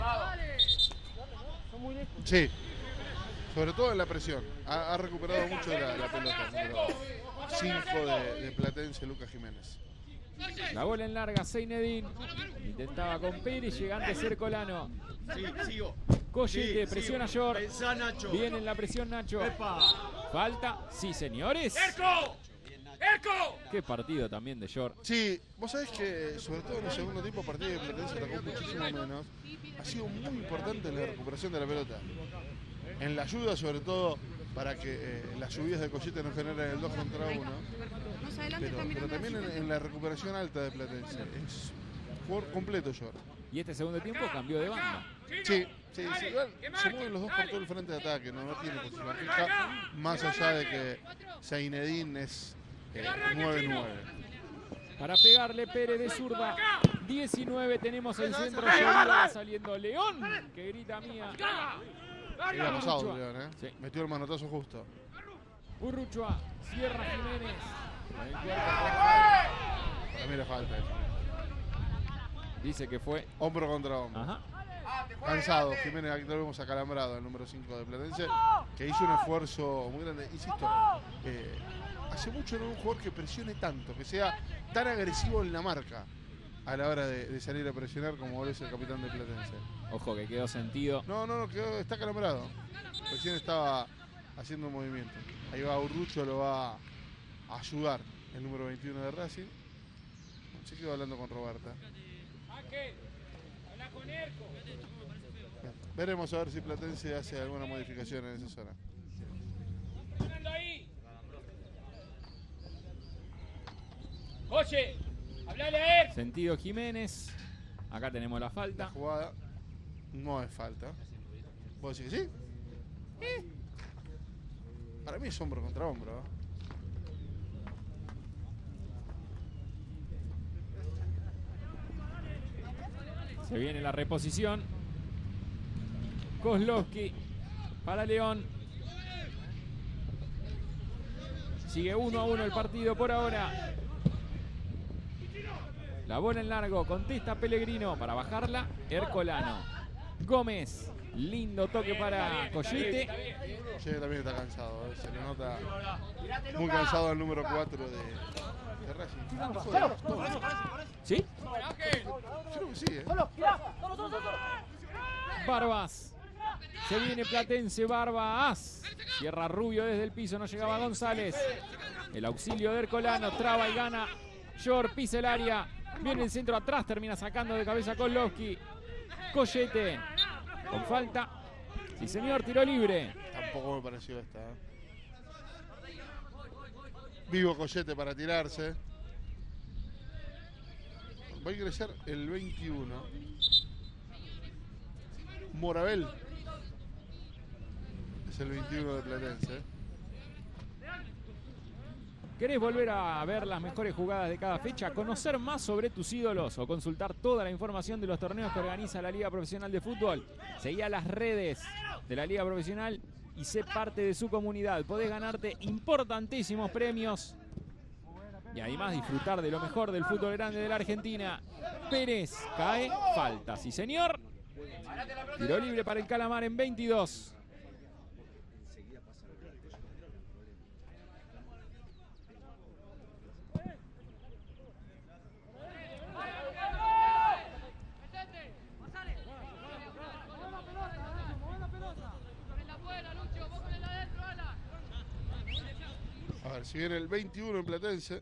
Sí, sobre todo en la presión. Ha recuperado mucho la pelota. Número 5 de Platense, Lucas Jiménez. La bola en larga, Zeinedín. Intentaba con Pérez, llegante Cercolano. Sí, sigo. Collete, Sí, presiona sigo. Yor. Pensá, Nacho. Viene en la presión Nacho. Epa. Falta, sí señores. ¡Erco! ¡Erco! Qué partido también de Yor. Sí, vos sabés que sobre todo en el segundo tiempo, a partir de Platense atacó muchísimo menos. Ha sido muy importante la recuperación de la pelota. En la ayuda, sobre todo, para que las subidas de Collete no generen el 2 contra 1. Pero también en la recuperación alta de Platense. Es jugador completo, Yor. Y este segundo tiempo cambió de banda. Sí. Igual se mueven los dos por todo el frente de ataque, no tiene posición fija, más allá de que Zeinedin es 9-9. Para pegarle Pérez de zurda. 19 tenemos el centro. Va saliendo León, que grita mía. Iba pasado León, ¿eh? Sí. Metió el manotazo justo. Urruchua, cierra Jiménez. Para mí le falta. Dice que fue hombro contra hombro. Ajá. Cansado, Jiménez, aquí lo vemos acalambrado, el número 5 de Platense, que hizo un esfuerzo muy grande. Insisto, hace mucho no hay un jugador que presione tanto, que sea tan agresivo en la marca a la hora de salir a presionar como es el capitán de Platense. Ojo que quedó sentido. No, está acalambrado. Recién estaba haciendo un movimiento. Ahí va Urrucho, lo va a ayudar el número 21 de Racing. Se quedó hablando con Roberta. Habla con Erco. Veremos a ver si Platense hace alguna modificación en esa zona. Ahí. Oye, hablale a él. Sentido Jiménez. Acá tenemos la falta. La jugada no es falta. ¿Vos decís que sí? Para mí es hombro contra hombro. Se viene la reposición. Kozlowski para León. Sigue 1-1 el partido por ahora. La bola en largo, contesta Pellegrino para bajarla. Ercolano. Gómez. Lindo toque para Collete. Collete también está cansado. Se le nota muy cansado el número 4 de Racing. ¿Sí? Creo que sí, Barbas. Se viene Platense, Barbas. Cierra Rubio desde el piso, no llegaba González. El auxilio de Ercolano, traba y gana. Yor pisa el área. Viene el centro atrás, termina sacando de cabeza Kozlowski. Collete. Con falta. Sí, señor, tiro libre. Tampoco me pareció esta. Vivo Collete para tirarse. Va a ingresar el 21. Moravel. Es el 21 de Platense. ¿Querés volver a ver las mejores jugadas de cada fecha? ¿Conocer más sobre tus ídolos o consultar toda la información de los torneos que organiza la Liga Profesional de Fútbol? Seguí a las redes de la Liga Profesional y sé parte de su comunidad. Podés ganarte importantísimos premios y además disfrutar de lo mejor del fútbol grande de la Argentina. Pérez cae, falta, sí señor. Tiro libre para el Calamar en 22. Se viene el 21 en Platense.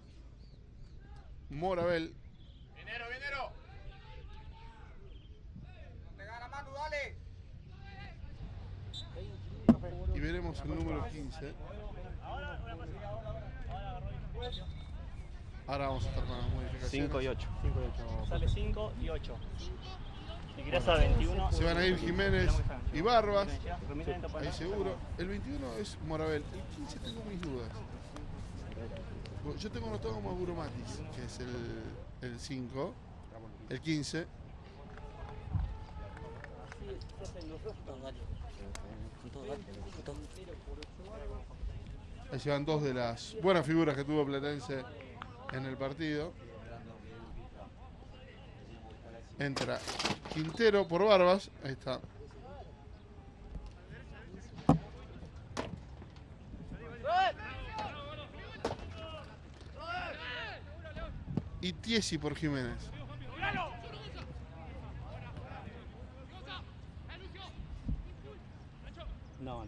Morabel. Venero. Pega la mano, dale. Y veremos el número 15. Ahora vamos a estar con las modificaciones. 5 y 8. Sale 5 y 8. Si querés a 21. Se van a ir Jiménez y Barbas. Ahí seguro. El 21 es Morabel. El 15 tengo mis dudas. Yo tengo anotado como Aguro Matis, que es el 5. El 15. Ahí se van dos de las buenas figuras que tuvo Platense en el partido. Entra Quintero por Barbas. Ahí está. Y Tiesi por Jiménez. No.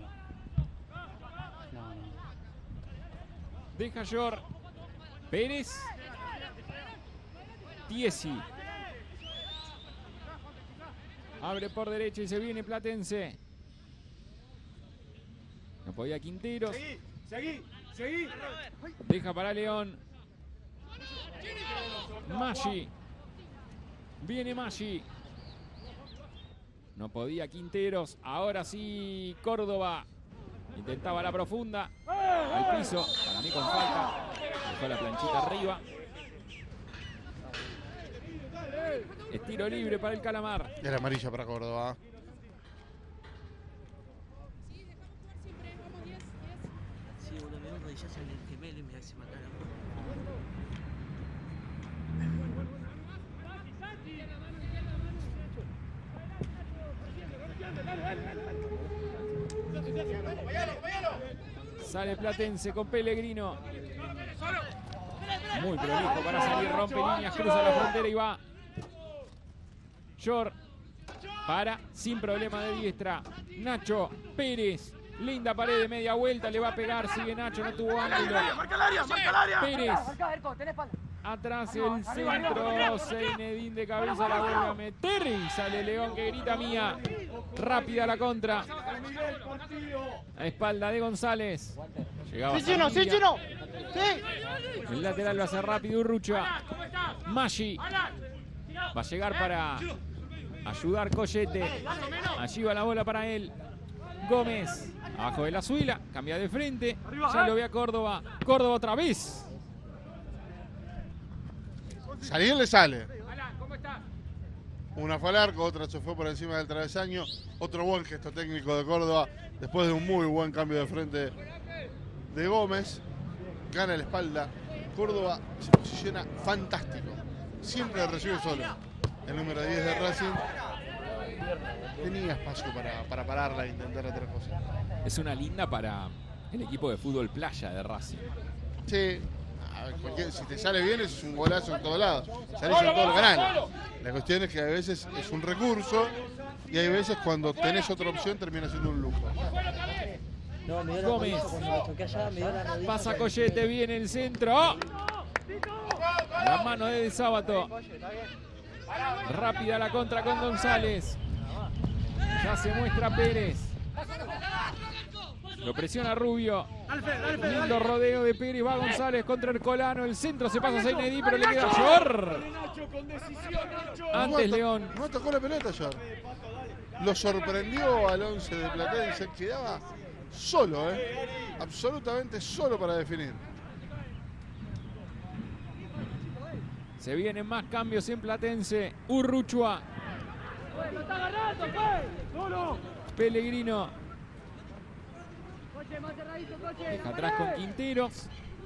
Deja Yor. Pérez. Tiesi. Abre por derecha y se viene Platense. No podía Quinteros. Seguí. Deja para León. Maggi. Viene Maggi. No podía Quinteros. Ahora sí Córdoba. Intentaba la profunda. Al piso. Para mí con falta. Dejó la planchita arriba. Es tiro libre para el Calamar. Era amarilla para Córdoba. Sí, boludo, me da un rodillazo en el gemelo y me hace matar a uno. Sale Platense con Pellegrino. Muy prolijo para salir, rompe líneas, cruza la frontera y va. Yor para, sin problema de diestra. Nacho Pérez, linda pared de media vuelta, le va a pegar, sigue Nacho, no tuvo ángulo. Pérez, atrás el centro, Seinedín de cabeza la vuelve a meter y sale León que grita mía. Rápida la contra. A espalda de González. Llegaba Zambilla. El lateral lo hace rápido Urrucha. Maggi. Va a llegar para ayudar Collete. Allí va la bola para él. Gómez. Abajo de la Suila. Cambia de frente. Ya lo ve a Córdoba. Córdoba otra vez. Salir le sale. Una fue al arco, otra se fue por encima del travesaño. Otro buen gesto técnico de Córdoba. Después de un muy buen cambio de frente de Gómez. Gana la espalda. Córdoba se posiciona fantástico. Siempre recibe solo. El número 10 de Racing. Tenía espacio para pararla e intentar otra cosa. Es una linda para el equipo de fútbol playa de Racing. Sí. Si te sale bien es un golazo en todos lados. Salís en todos los canales. La cuestión es que a veces es un recurso y hay veces cuando tenés otra opción termina siendo un lujo. No, me dio la Gómez. rodilla, cuando me choqué allá, me dio la rodilla. Pasa Collete, viene el centro. ¡Oh! La mano de Sábato. Rápida la contra con González. Ya se muestra Pérez. Lo presiona Rubio. Lindo rodeo de Pérez. Va González contra Ercolano. El centro se pasa a Seinedí, pero le queda Yor. Antes León. No tocó la pelota Yor. Lo sorprendió al 11 de Platense. Quedaba solo, absolutamente solo para definir. Se vienen más cambios en Platense. Urruchua. Pellegrino. Deja atrás con Quinteros.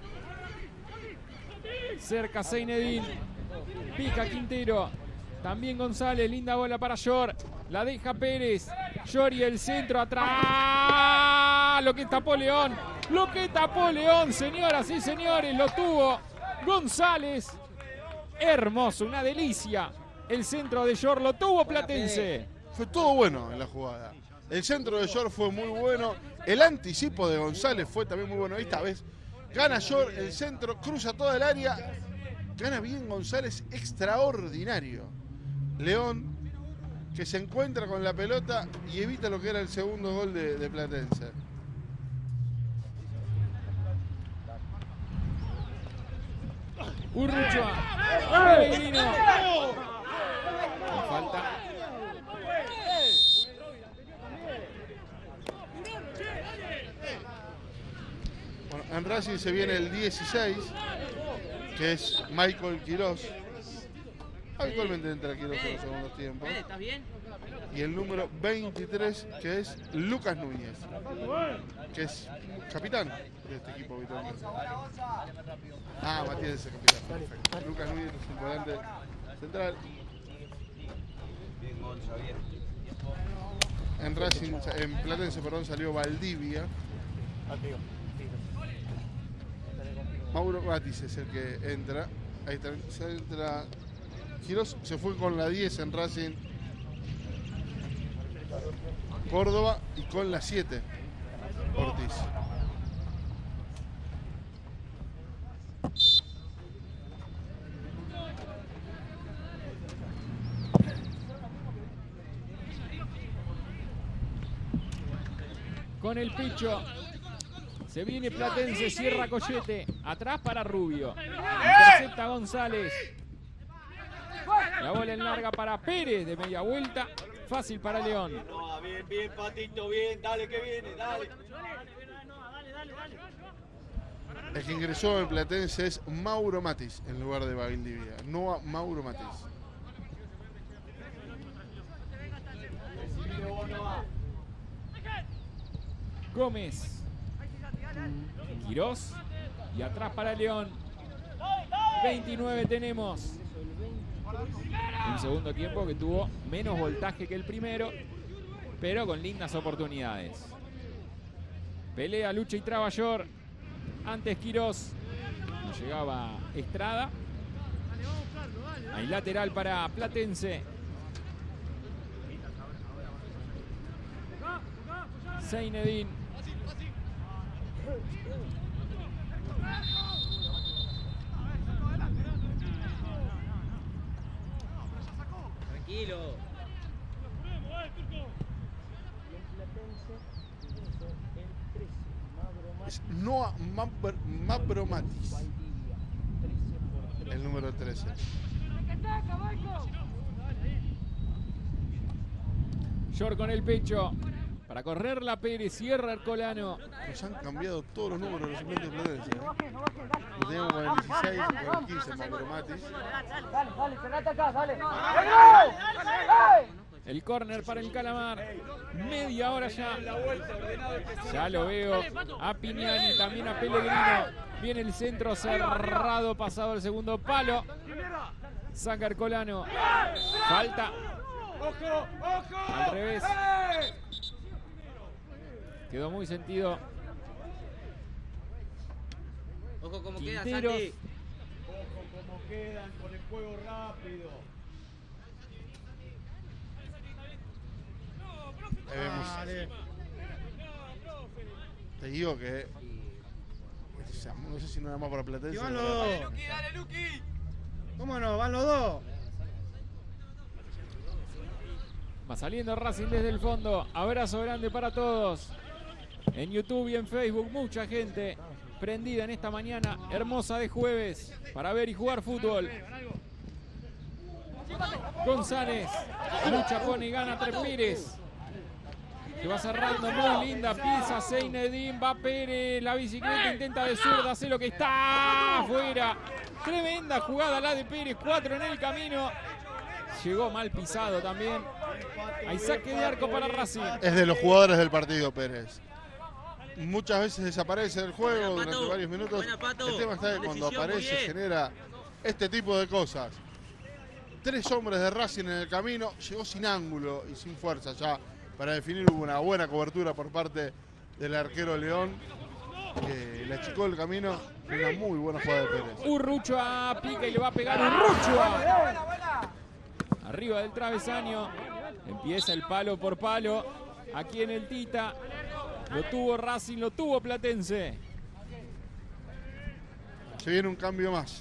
Cerca Seinedín. Pica Quintero. También González. Linda bola para Yor. La deja Pérez. Yor y el centro atrás. Lo que tapó León. Lo que tapó León, señoras y señores. Lo tuvo González. Hermoso, una delicia. El centro de Yor lo tuvo Platense. Fue todo bueno en la jugada. El centro de Yor fue muy bueno. El anticipo de González fue también muy bueno. Esta vez Gana Shore, el centro, cruza toda el área. Gana bien González, extraordinario. León, que se encuentra con la pelota y evita lo que era el segundo gol de Platense. Urruchoa. Pellegrino. Falta. Bueno, en Racing se viene el 16, que es Michael Quirós. Habitualmente entra Quirós en los segundos tiempos. ¿Estás bien? Y el número 23, que es Lucas Núñez, que es capitán de este equipo habitualmente. Ah, Matías es el capitán. Perfecto. Lucas Núñez es el volante central. En Racing, en Platense, perdón, salió Valdivia. Mauro Batis es el que entra. Ahí está, se entra. Quirós se fue con la 10 en Racing Córdoba y con la 7 Ortiz. Con el pecho. Se viene Platense, cierra Collete. Atrás para Rubio. Intercepta González. La bola en larga para Pérez de media vuelta. Fácil para León. No, bien, bien, Patito, bien. Dale que viene, dale. El que ingresó en Platense es Mauro Matis en lugar de Valdivia. No Mauro Matis. Gómez. Quirós. Y atrás para León. 29 tenemos. Un segundo tiempo que tuvo menos voltaje que el primero, pero con lindas oportunidades. Pelea, lucha y traba Shore. Antes Quirós. No llegaba Estrada. Hay lateral para Platense. Zeinedine. Tranquilo. Es Noah Mavromatis, el número 13. Shore con el pecho. Para correr la Pérez, cierra Ercolano. Nos han cambiado todos los números de los suplentes de Platense. Lo teníamos con el 16, con el 15, Mavromatis. Dale, cerrate acá, dale. El córner para el Calamar. Media hora ya. Ya lo veo a Pignani, también a Pellegrino. Viene el centro cerrado, pasado el segundo palo. Saca Ercolano. Falta. Al revés. Quedó muy sentido. Ojo como Quinteros. queda, Santi. Ojo como quedan con el juego rápido. Ahí vemos. Te digo que no sé si no era más para Platense. Van los dos. ¿Cómo no? Van los dos. Va saliendo Racing desde el fondo. Abrazo grande para todos. En YouTube y en Facebook mucha gente prendida en esta mañana hermosa de jueves para ver y jugar fútbol. González lucha, pone y gana Tres Pérez, que va cerrando, muy linda pieza. Zeinedine, va Pérez, la bicicleta intenta de zurda, hace lo que está afuera. Tremenda jugada la de Pérez, 4 en el camino. Llegó mal pisado también. Hay saque de arco para Racing. Es de los jugadores del partido, Pérez. Muchas veces desaparece del juego durante varios minutos. El tema está que cuando aparece genera este tipo de cosas. 3 hombres de Racing en el camino. Llegó sin ángulo y sin fuerza ya para definir. Hubo una buena cobertura por parte del arquero León, que le achicó el camino. Una muy buena jugada de Pérez. Urruchoa pica y le va a pegar Urruchoa. Arriba del travesaño. Empieza el palo por palo. Aquí en el Tita. Lo tuvo Racing, lo tuvo Platense. Se viene un cambio más.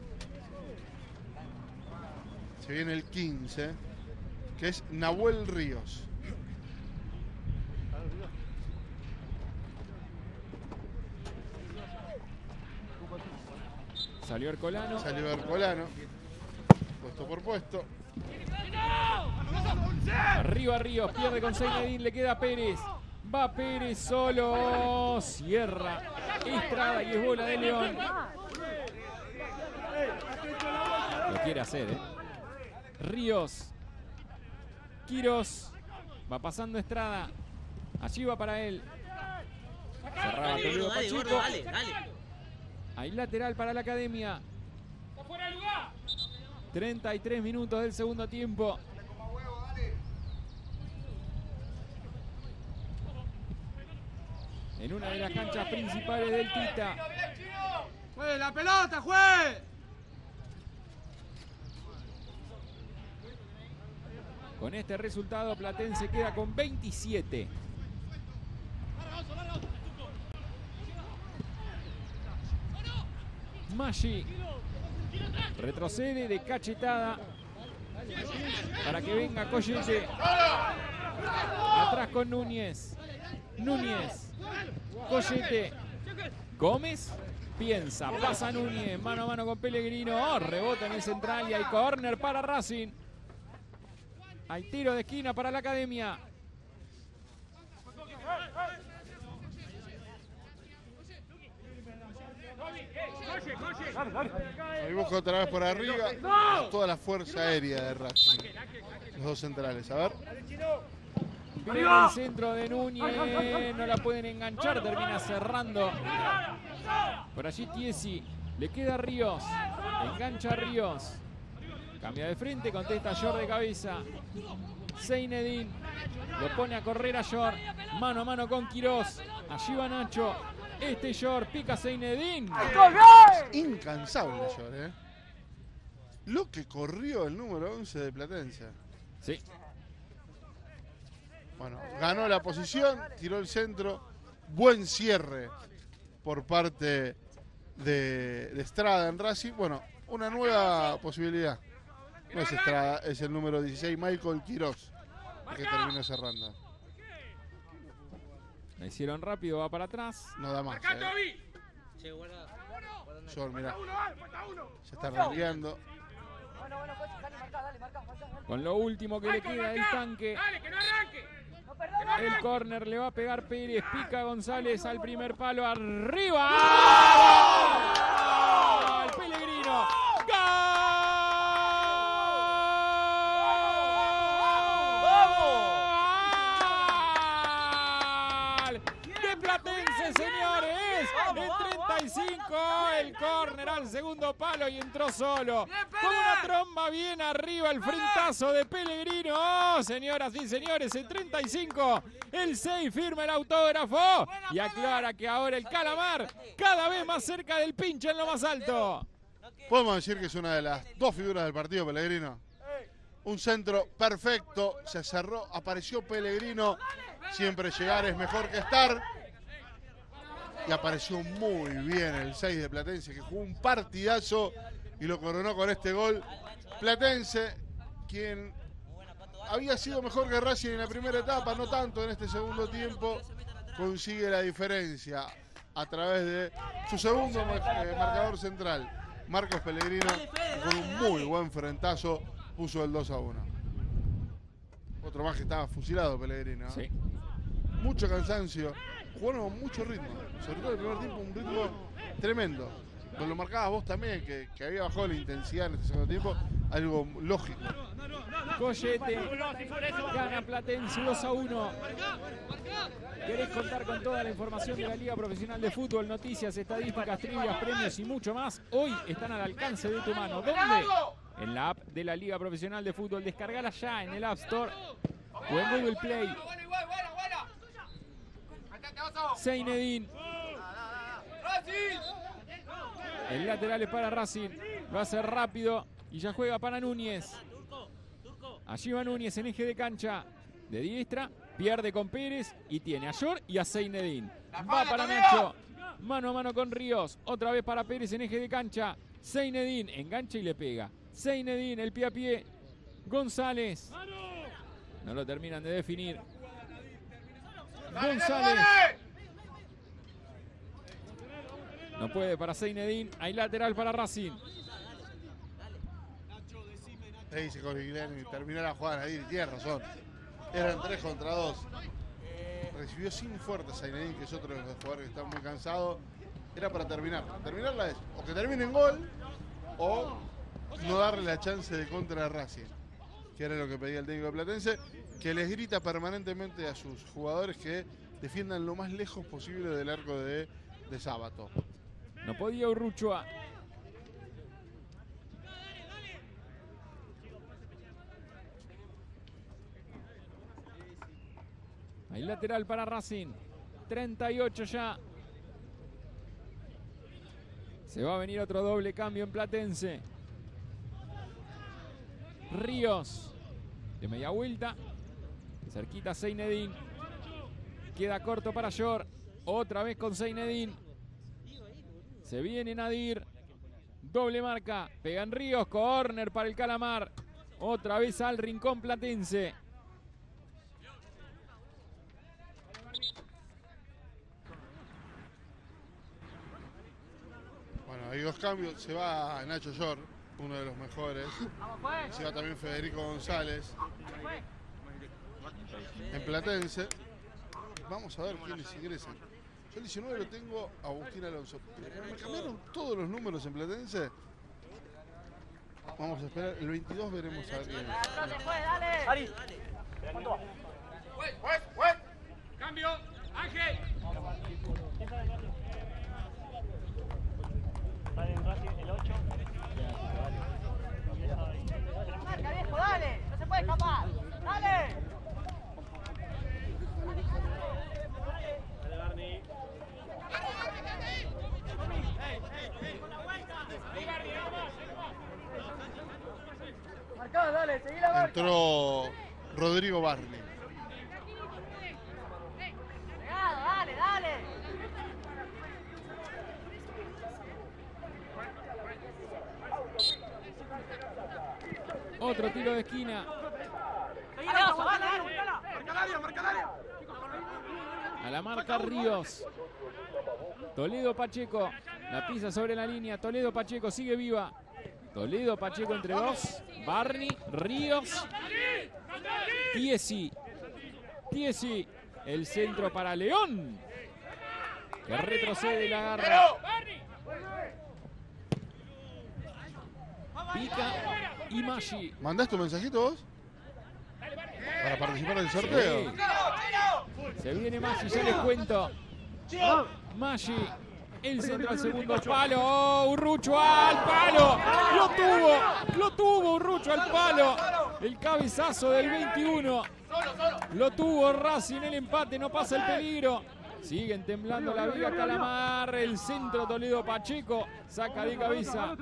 Se viene el 15, que es Nahuel Ríos. Salió Ercolano. Salió Ercolano. Puesto por puesto. Arriba Ríos, pierde con Zeinedine, le queda Pérez. Va Pérez solo. Cierra Estrada y es bola de León. Lo quiere hacer, Ríos. Quirós. Va pasando Estrada. Allí va para él. Cerraba Toledo Pacheco. Hay lateral para la Academia. 33 minutos del segundo tiempo. En una de las canchas principales del Tita. ¡Juegue la pelota, juegue! Con este resultado, Platense queda con 27. Maggi retrocede de cachetada para que venga Collete. Atrás con Núñez. Núñez. Collete. Gómez. Piensa. Pasa Núñez. Mano a mano con Pellegrino. Oh, rebota en el central y hay córner para Racing. Hay tiro de esquina para la Academia. Ahí busca otra vez por arriba. Toda la fuerza aérea de Racing. Los dos centrales. A ver. Viene el centro de Núñez. No la pueden enganchar. Termina cerrando. Por allí Tiesi. Le queda Ríos. Engancha Ríos. Cambia de frente. Contesta Yor de cabeza. Zeinedine. Lo pone a correr a Yor. Mano a mano con Quirós. Allí va Nacho. Este Yor pica Zeinedine. Incansable Yor, Lo que corrió el número 11 de Platense. Sí. Bueno, ganó la posición, tiró el centro. Buen cierre por parte de Estrada en Racing. Bueno, una nueva posibilidad. No es Estrada, es el número 16, Michael Quirós, el que terminó cerrando. La hicieron rápido, va para atrás. No da más. Yor, mirá. Se está ranqueando. Con lo último que le queda del tanque. El córner le va a pegar Pérez. Pica González al primer palo. ¡Arriba! ¡Gol! ¡Pellegrino! ¡Gol! ¡De Platense, señores! En 35, el córner al segundo palo y entró solo. Con una tromba bien arriba, el frentazo de Pellegrino. Oh, señoras y señores, en 35, el 6 firma el autógrafo y aclara que ahora el Calamar cada vez más cerca del pinche en lo más alto. Podemos decir que es una de las dos figuras del partido, Pellegrino. Un centro perfecto, se cerró, apareció Pellegrino. Siempre llegar es mejor que estar. Y apareció muy bien el 6 de Platense, que jugó un partidazo y lo coronó con este gol. Platense, quien había sido mejor que Racing en la primera etapa, no tanto en este segundo tiempo, consigue la diferencia a través de su segundo marcador central, Marcos Pellegrino, que con un muy buen frentazo puso el 2-1. Otro más que estaba fusilado Pellegrino. Sí. Mucho cansancio. Jugaron con mucho ritmo, sobre todo el primer tiempo, un ritmo tremendo. Pues lo marcabas vos también, que había bajado la intensidad en este segundo tiempo, algo lógico. Collete gana Platense 2-1. ¿Querés contar con toda la información de la Liga Profesional de Fútbol, noticias, estadísticas, trivias, premios y mucho más? Hoy están al alcance de tu mano. ¿Dónde? En la app de la Liga Profesional de Fútbol. Descargala ya en el App Store o en Google Play. Zeinedine. El lateral es para Racing. Lo hace rápido y ya juega para Núñez. Allí va Núñez en eje de cancha. De diestra, pierde con Pérez y tiene a Yor y a Zeinedine. Va para Nacho. Mano a mano con Ríos. Otra vez para Pérez en eje de cancha. Zeynedine engancha y le pega. Zeynedine, el pie a pie. González. No lo terminan de definir. González. No puede para Zeynedine. Hay lateral para Racing. Ahí dice Corigliani, terminó la jugada ahí, tiene razón. Eran 3 contra 2. Recibió sin fuerza Zeynedine, que es otro de los jugadores que están muy cansados. Era para terminar. Terminarla es o que termine en gol o no darle la chance de contra a Racing, que era lo que pedía el técnico de Platense, que les grita permanentemente a sus jugadores que defiendan lo más lejos posible del arco de Sábato. No podía Urruchoa. Hay lateral para Racing. 38 ya. Se va a venir otro doble cambio en Platense. Ríos. De media vuelta. Cerquita Zeynedine. Queda corto para Yor. Otra vez con Zeynedine. Se viene Nadir. Doble marca. Pega en Ríos. Córner para el Calamar. Otra vez al rincón platense. Bueno, hay 2 cambios. Se va Nacho Yor, uno de los mejores. Se va también Federico González. En Platense. Vamos a ver quiénes ingresan. Yo el 19 lo tengo a Agustín Alonso. Pero me cambiaron todos los números en Platense. Vamos a esperar. El 22 veremos a ver quién es. Ari. ¿Cuánto va? Cambio. Ángel. Sale en Racing el 8. Marca, viejo, dale. No se puede escapar. Dale. Dale, Barney. Marcá, dale, seguí la marca. Entró Rodrigo Barney. Pegado, dale, dale. Otro tiro de esquina. A la marca Ríos. Toledo Pacheco. La pisa sobre la línea. Toledo Pacheco sigue viva. Toledo Pacheco entre 2. Barney, Ríos. Tiesi. Tiesi. El centro para León. Que retrocede la garra. Pica y Maggi. ¿Mandaste un mensajito vos? Para participar del sorteo. Sí. Se viene Maggi, ya les cuento. Maggi, el centro al segundo palo. Oh, Urrucho al palo. Lo tuvo Urrucho al palo. El cabezazo del 21. Lo tuvo Racing, el empate, no pasa el peligro. Siguen temblando la viga Calamar. El centro Toledo Pacheco. Saca de cabeza.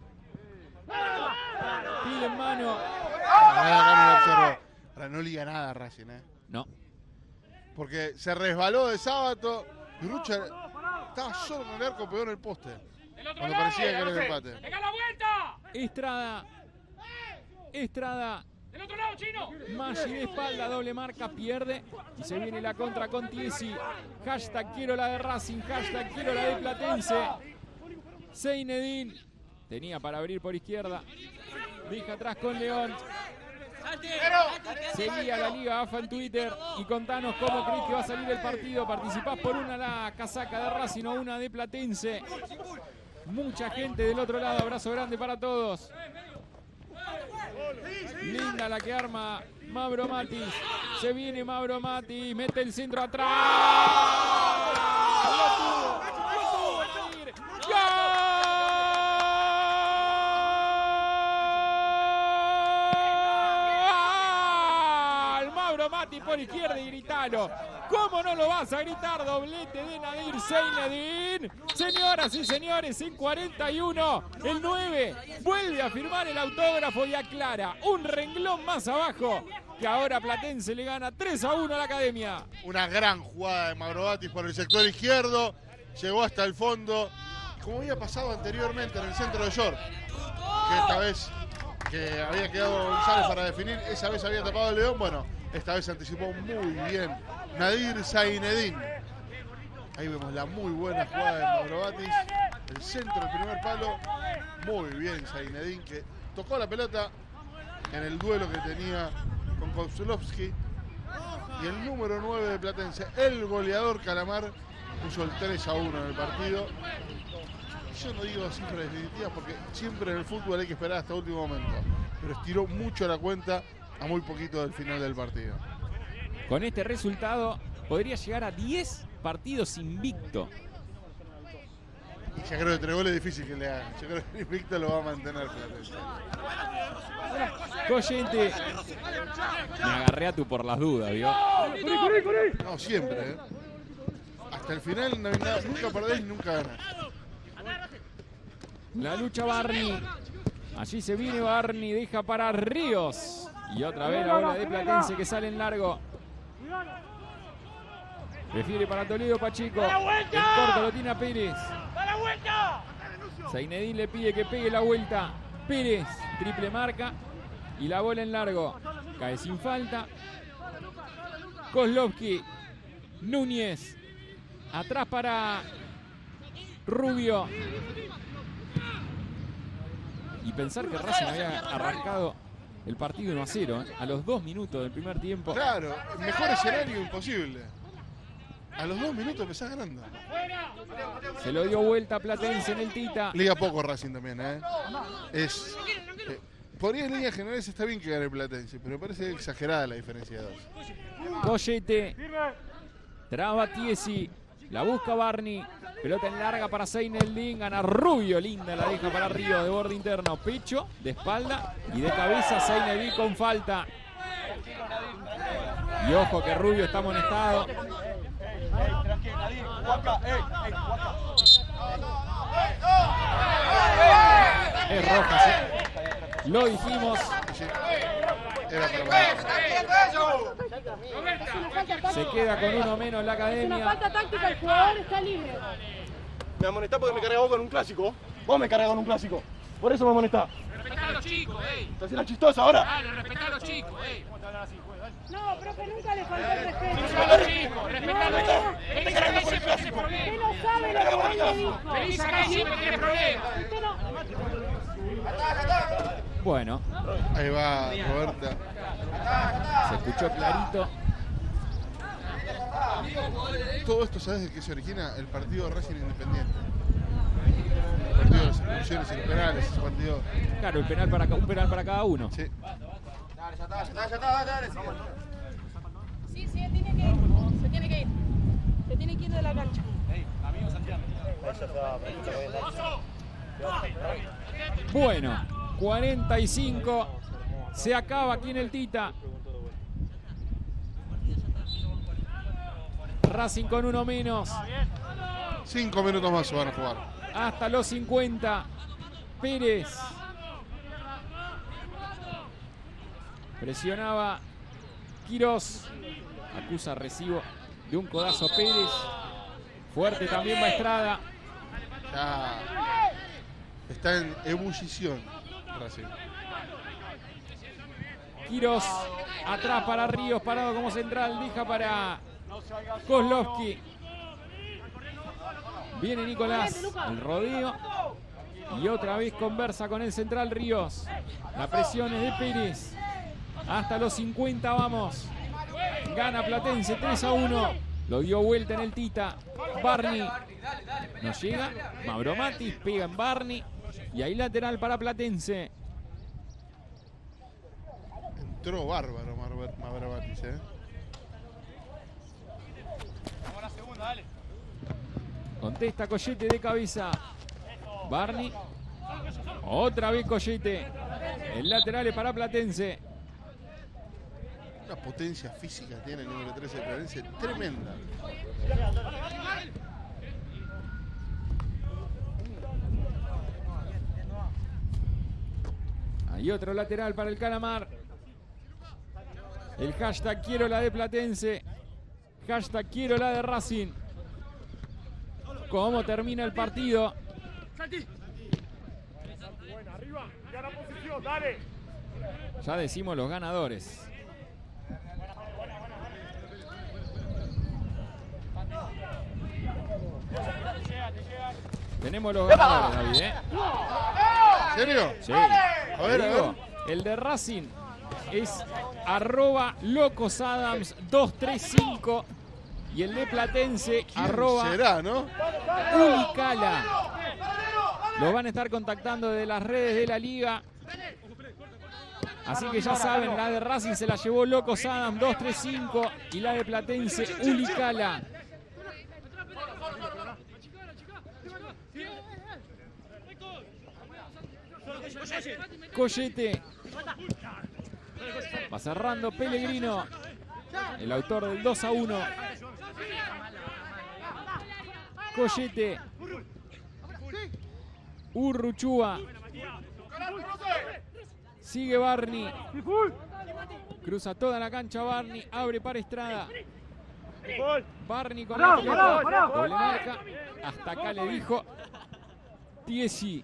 Pide en mano. Ahora no liga nada Racing, No. Porque se resbaló de Sábato. Y Rucha estaba solo en el arco, pegó en el poste. Cuando parecía que era el empate. ¡Venga la vuelta! Estrada. ¡Del otro lado, Chino! Maggi de espalda, doble marca, pierde. Y se viene la contra con Tiesi. Hashtag quiero la de Racing, hashtag quiero la de Platense. Zeynedine. Tenía para abrir por izquierda. Deja atrás con León. Seguía la Liga AFA en Twitter y contanos cómo crees que va a salir el partido. Participás por una la casaca de Racing o una de Platense. Mucha gente del otro lado. Abrazo grande para todos. Linda la que arma Mauro Matis. Se viene Mauro Matis. Mete el centro atrás. Lo tuvo. ¡Gol! Mati por izquierda y gritalo. ¿Cómo no lo vas a gritar? Doblete de Nadir Zeynedine. Señoras y señores, en 41, el 9 vuelve a firmar el autógrafo y aclara un renglón más abajo que ahora Platense le gana 3-1 a la Academia. Una gran jugada de Mauro Batis por el sector izquierdo. llegó hasta el fondo, como había pasado anteriormente en el centro de York, que esta vez que había quedado González para definir, esa vez había tapado el León, bueno, esta vez anticipó muy bien Nadir Zainedine. Ahí vemos la muy buena jugada de Mavrobatis, el centro del primer palo, muy bien Zainedine, que tocó la pelota en el duelo que tenía con Kozlovsky. Y el número 9 de Platense, el goleador Calamar, puso el 3-1 en el partido. Yo no digo cifras definitivas porque siempre en el fútbol hay que esperar hasta el último momento, pero estiró mucho la cuenta a muy poquito del final del partido. Con este resultado podría llegar a 10 partidos invicto. Y ya creo que 3 goles es difícil que le hagan. Yo creo que el invicto lo va a mantener Platense. Collete, me agarré a tú por las dudas, ¿vio? No, siempre, ¿eh? Hasta el final no hay nada, nunca perdés y nunca ganás. La lucha Barney. Allí se viene Barney, deja para Ríos. Y otra vez la bola de Platense que sale en largo. Prefiere para Toledo Pacheco. El corto lo tiene a Pérez. Zainedine le pide que pegue la vuelta. Pérez, triple marca. Y la bola en largo. Cae sin falta. Kozlovsky. Núñez. Atrás para Rubio. Y pensar que Racing había arrancado el partido 1-0, a los 2 minutos del primer tiempo. Claro, mejor escenario imposible. A los 2 minutos empezás ganando. Se lo dio vuelta a Platense en el Tita. Liga poco Racing también, ¿eh? Podría en líneas generales está bien que gane Platense, pero me parece exagerada la diferencia de 2. Collete. Traba Tiesi. La busca Barney. Pelota en larga para Zainedine. Gana Rubio. Linda la deja para Río de borde interno. Pecho, de espalda y de cabeza. Zainedine con falta. Y ojo que Rubio está amonestado. Es roja, ¿sí? Lo dijimos. Se queda con uno menos la academia. Es una falta táctica, el jugador está libre. Me amonestás porque me cargas vos con un clásico. Vos me cargas con un clásico. Por eso me amonestás. Respetá a los chicos, ¿Te haces la chistosa ahora? Dale, respetá a los chicos, No, profe, nunca le faltó el respeto. Respetá a los chicos, respetá a los chicos. Usted no sabe lo que él le dijo. Venís acá y siempre tenés problemas. Usted no. Bueno. Ahí va Roberta. Se escuchó clarito. Todo esto, ¿sabes de qué se origina? El partido de Racing Independiente. El partido de las expulsiones y los penales, ese partido. Claro, un penal para cada uno. Sí. Dale, ya está, dale. Sí, tiene que ir. Se tiene que ir. Se tiene que ir de la cancha. Amigo Santiago. Bueno, 45. Se acaba aquí en el Tita. Racing con uno menos. 5 minutos más se van a jugar. Hasta los 50. Pérez. Presionaba Quirós. Acusa recibo de un codazo a Pérez. Fuerte también Maestrada. Ya está en ebullición Racing. Quirós atrás para Ríos, parado como central, deja para Kozlovsky. Viene Nicolás, el rodeo. Y otra vez conversa con el central Ríos. La presión es de Pérez. Hasta los 50 vamos. Gana Platense 3-1. Lo dio vuelta en el Tita. Barney no llega. Mavrobatis pega en Barney. Y ahí lateral para Platense. Entró bárbaro Mavrobatis, ¿eh? Vamos a la segunda, dale. Contesta Collete de cabeza. Barney. Otra vez Collete. El lateral es para Platense. Una potencia física tiene el número 13 de Platense tremenda. Hay otro lateral para el Calamar. El hashtag quiero la de Platense. Hashtag quiero la de Racing. cómo termina el partido. Ya decimos los ganadores. Tenemos los ganadores, David, ¿eh? ¿En serio? Sí. A ver, el de Racing es @LocosAdams235 y el de Platense será, ¿no? @Ulicala. Los van a estar contactando desde las redes de la liga. Así que ya saben, la de Racing se la llevó LocosAdams235 y la de Platense Ulicala. Collete. Va cerrando Pellegrino, el autor del 2-1. Collete. Urruchúa. Sigue Barney. Cruza toda la cancha Barney. Abre para Estrada. Barney con la pelota. Doble marca. Hasta acá le dijo Tiesi.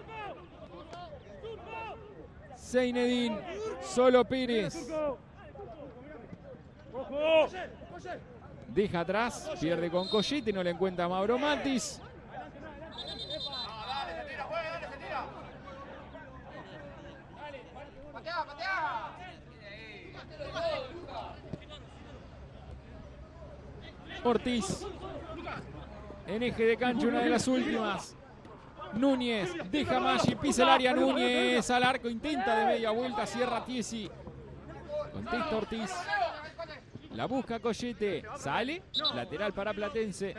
Zeinedine. Solo Pérez. Deja atrás. Pierde con Collete. No le encuentra a Mauro Matis. Ortiz. En eje de cancha, una de las últimas. Núñez, deja Maggi, pisa el área Núñez, al arco, intenta de media vuelta, cierra Tiesi. Contesta Ortiz. La busca Collete, sale, lateral para Platense.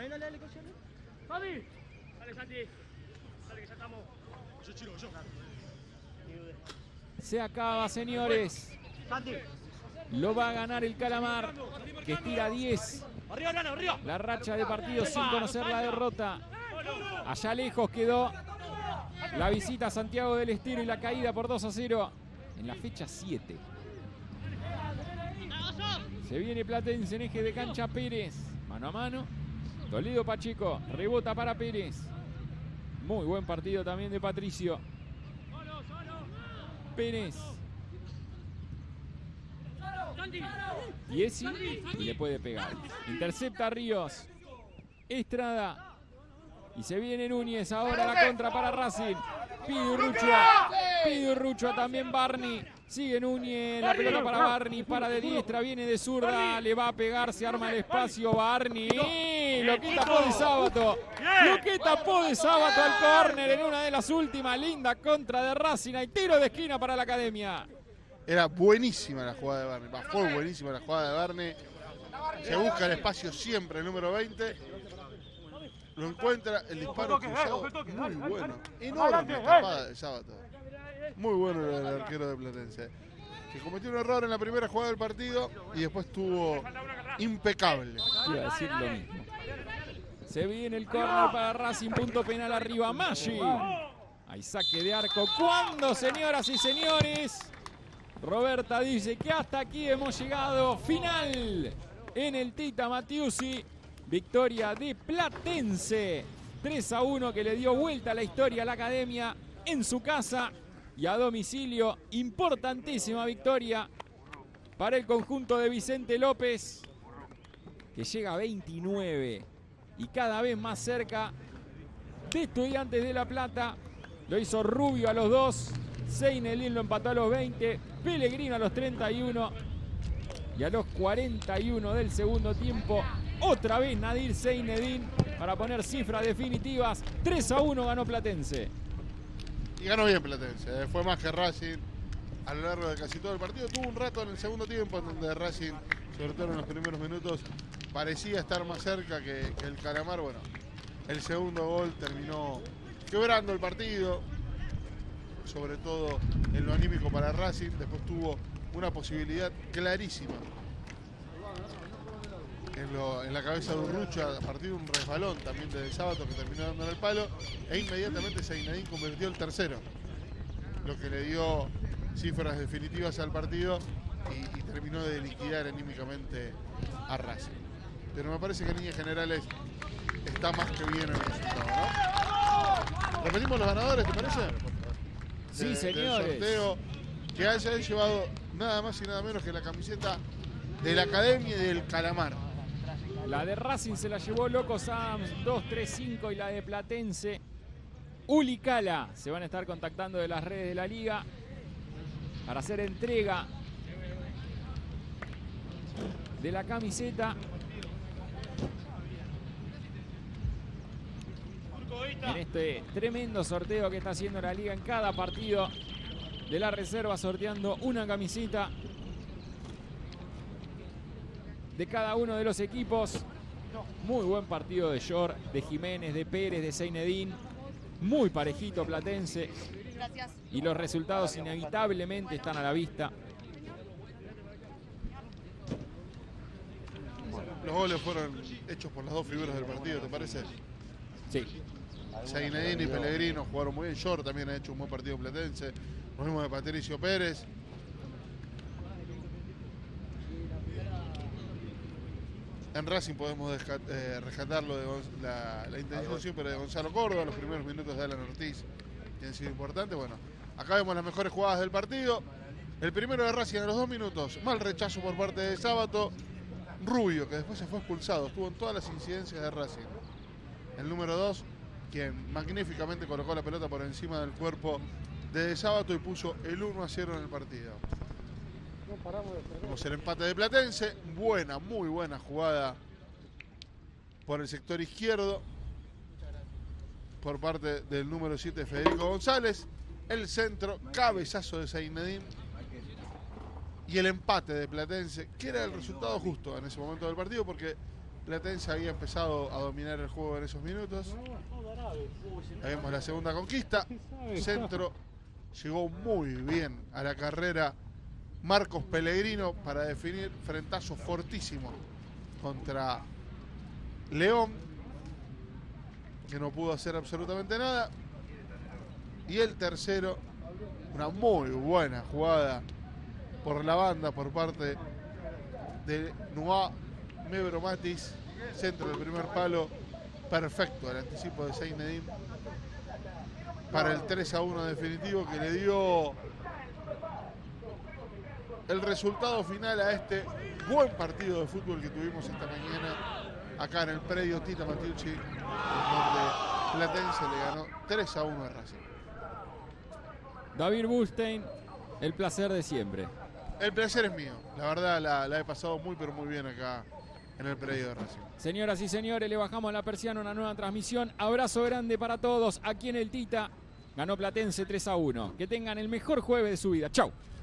Se acaba, señores. Lo va a ganar el Calamar, que estira 10. La racha de partidos sin conocer la derrota. Allá lejos quedó la visita a Santiago del Estero y la caída por 2-0 en la fecha 7. Se viene Platense en eje de cancha Pérez. Mano a mano. Toledo Pacheco. Rebota para Pérez. Muy buen partido también de Patricio. Pérez. Tiesi y le puede pegar. Intercepta Ríos. Estrada. Y se viene Núñez. Ahora la contra para Racing. Pide Urruchua también Barney. Sigue Núñez. La pelota para Barney. Para de diestra. Viene de zurda. Le va a pegar. Se arma el espacio. Barney. Lo que tapó de Sábato. Lo que tapó de Sábato al córner en una de las últimas. Linda contra de Racing. Hay tiro de esquina para la Academia. Era buenísima la jugada de Barney. Fue buenísima la jugada de Barney. Se busca el espacio siempre, el número 20. Lo encuentra, el disparo cruzado, muy bueno. Enorme tapada de Sábato. Muy bueno el arquero de Platense. Que cometió un error en la primera jugada del partido y después estuvo impecable. Iba a decir lo mismo. Se viene el córner para Racing, punto penal arriba. Maggi. Hay saque de arco. ¿Cuándo, señoras y señores? Roberta dice que hasta aquí hemos llegado. Final en el Tita Matiusi. Victoria de Platense. 3-1 que le dio vuelta a la historia a la Academia en su casa y a domicilio. Importantísima victoria para el conjunto de Vicente López, que llega a 29 y cada vez más cerca de Estudiantes de La Plata. Lo hizo Rubio a los 2. Zeinedine lo empató a los 20. Pellegrino a los 31. Y a los 41 del segundo tiempo, otra vez Nadir Zeinedine para poner cifras definitivas. 3-1 ganó Platense. Y ganó bien Platense. Fue más que Racing a lo largo de casi todo el partido. Tuvo un rato en el segundo tiempo en donde Racing, sobre todo en los primeros minutos, parecía estar más cerca que el Calamar. Bueno, el segundo gol terminó quebrando el partido, sobre todo en lo anímico para Racing. Después tuvo una posibilidad clarísima en la cabeza de Urruchua a partir de un resbalón también de Sábato que terminó dando en el palo, e inmediatamente Zeinedine convirtió el tercero, lo que le dio cifras definitivas al partido y terminó de liquidar anímicamente a Racing. Pero me parece que en líneas generales está más que bien el resultado, ¿no? Repetimos los ganadores, ¿te parece? Sí, señores. Del sorteo, que hayan llevado nada más y nada menos que la camiseta de la Academia y del Calamar. La de Racing se la llevó Loco Sams 235 y la de Platense Ulicala. Se van a estar contactando de las redes de la liga para hacer entrega de la camiseta en este tremendo sorteo que está haciendo la liga en cada partido de la reserva, sorteando una camiseta de cada uno de los equipos. Muy buen partido de Short, de Jiménez, de Pérez, de Zeinedín. Muy parejito Platense. Y los resultados inevitablemente están a la vista. Los goles fueron hechos por las dos figuras del partido, ¿te parece? Sí. Zeinedín y Pellegrino jugaron muy bien. Short también ha hecho un buen partido Platense. Lo mismo de Patricio Pérez. En Racing podemos rescatar la intención siempre de Gonzalo Córdoba, los primeros minutos de Alan Ortiz, que han sido importantes. Bueno, acá vemos las mejores jugadas del partido. El primero de Racing a los 2 minutos, mal rechazo por parte de Sábato. Rubio, que después se fue expulsado, estuvo en todas las incidencias de Racing. El número 2, quien magníficamente colocó la pelota por encima del cuerpo de Sábato y puso el 1-0 en el partido. Vemos el empate de Platense. Buena, muy buena jugada por el sector izquierdo por parte del número 7, Federico González. El centro, cabezazo de Zeinedín. Y el empate de Platense, que era el resultado justo en ese momento del partido, porque Platense había empezado a dominar el juego en esos minutos. Ahí vemos la segunda conquista. Centro, llegó muy bien a la carrera Marcos Pellegrino para definir, frentazo fortísimo contra León, que no pudo hacer absolutamente nada. Y el tercero, una muy buena jugada por la banda por parte de Noah Mebro Matis, centro del primer palo, perfecto el anticipo de Zeinedín para el 3-1 definitivo, que le dio el resultado final a este buen partido de fútbol que tuvimos esta mañana acá en el predio Tita Matiusi, donde Platense le ganó 3-1 a Racing. David Bustein, el placer de siempre. El placer es mío, la verdad la he pasado muy pero muy bien acá en el predio de Racing. Señoras y señores, le bajamos la persiana a una nueva transmisión. Abrazo grande para todos aquí en el Tita. Ganó Platense 3-1. Que tengan el mejor jueves de su vida. Chau.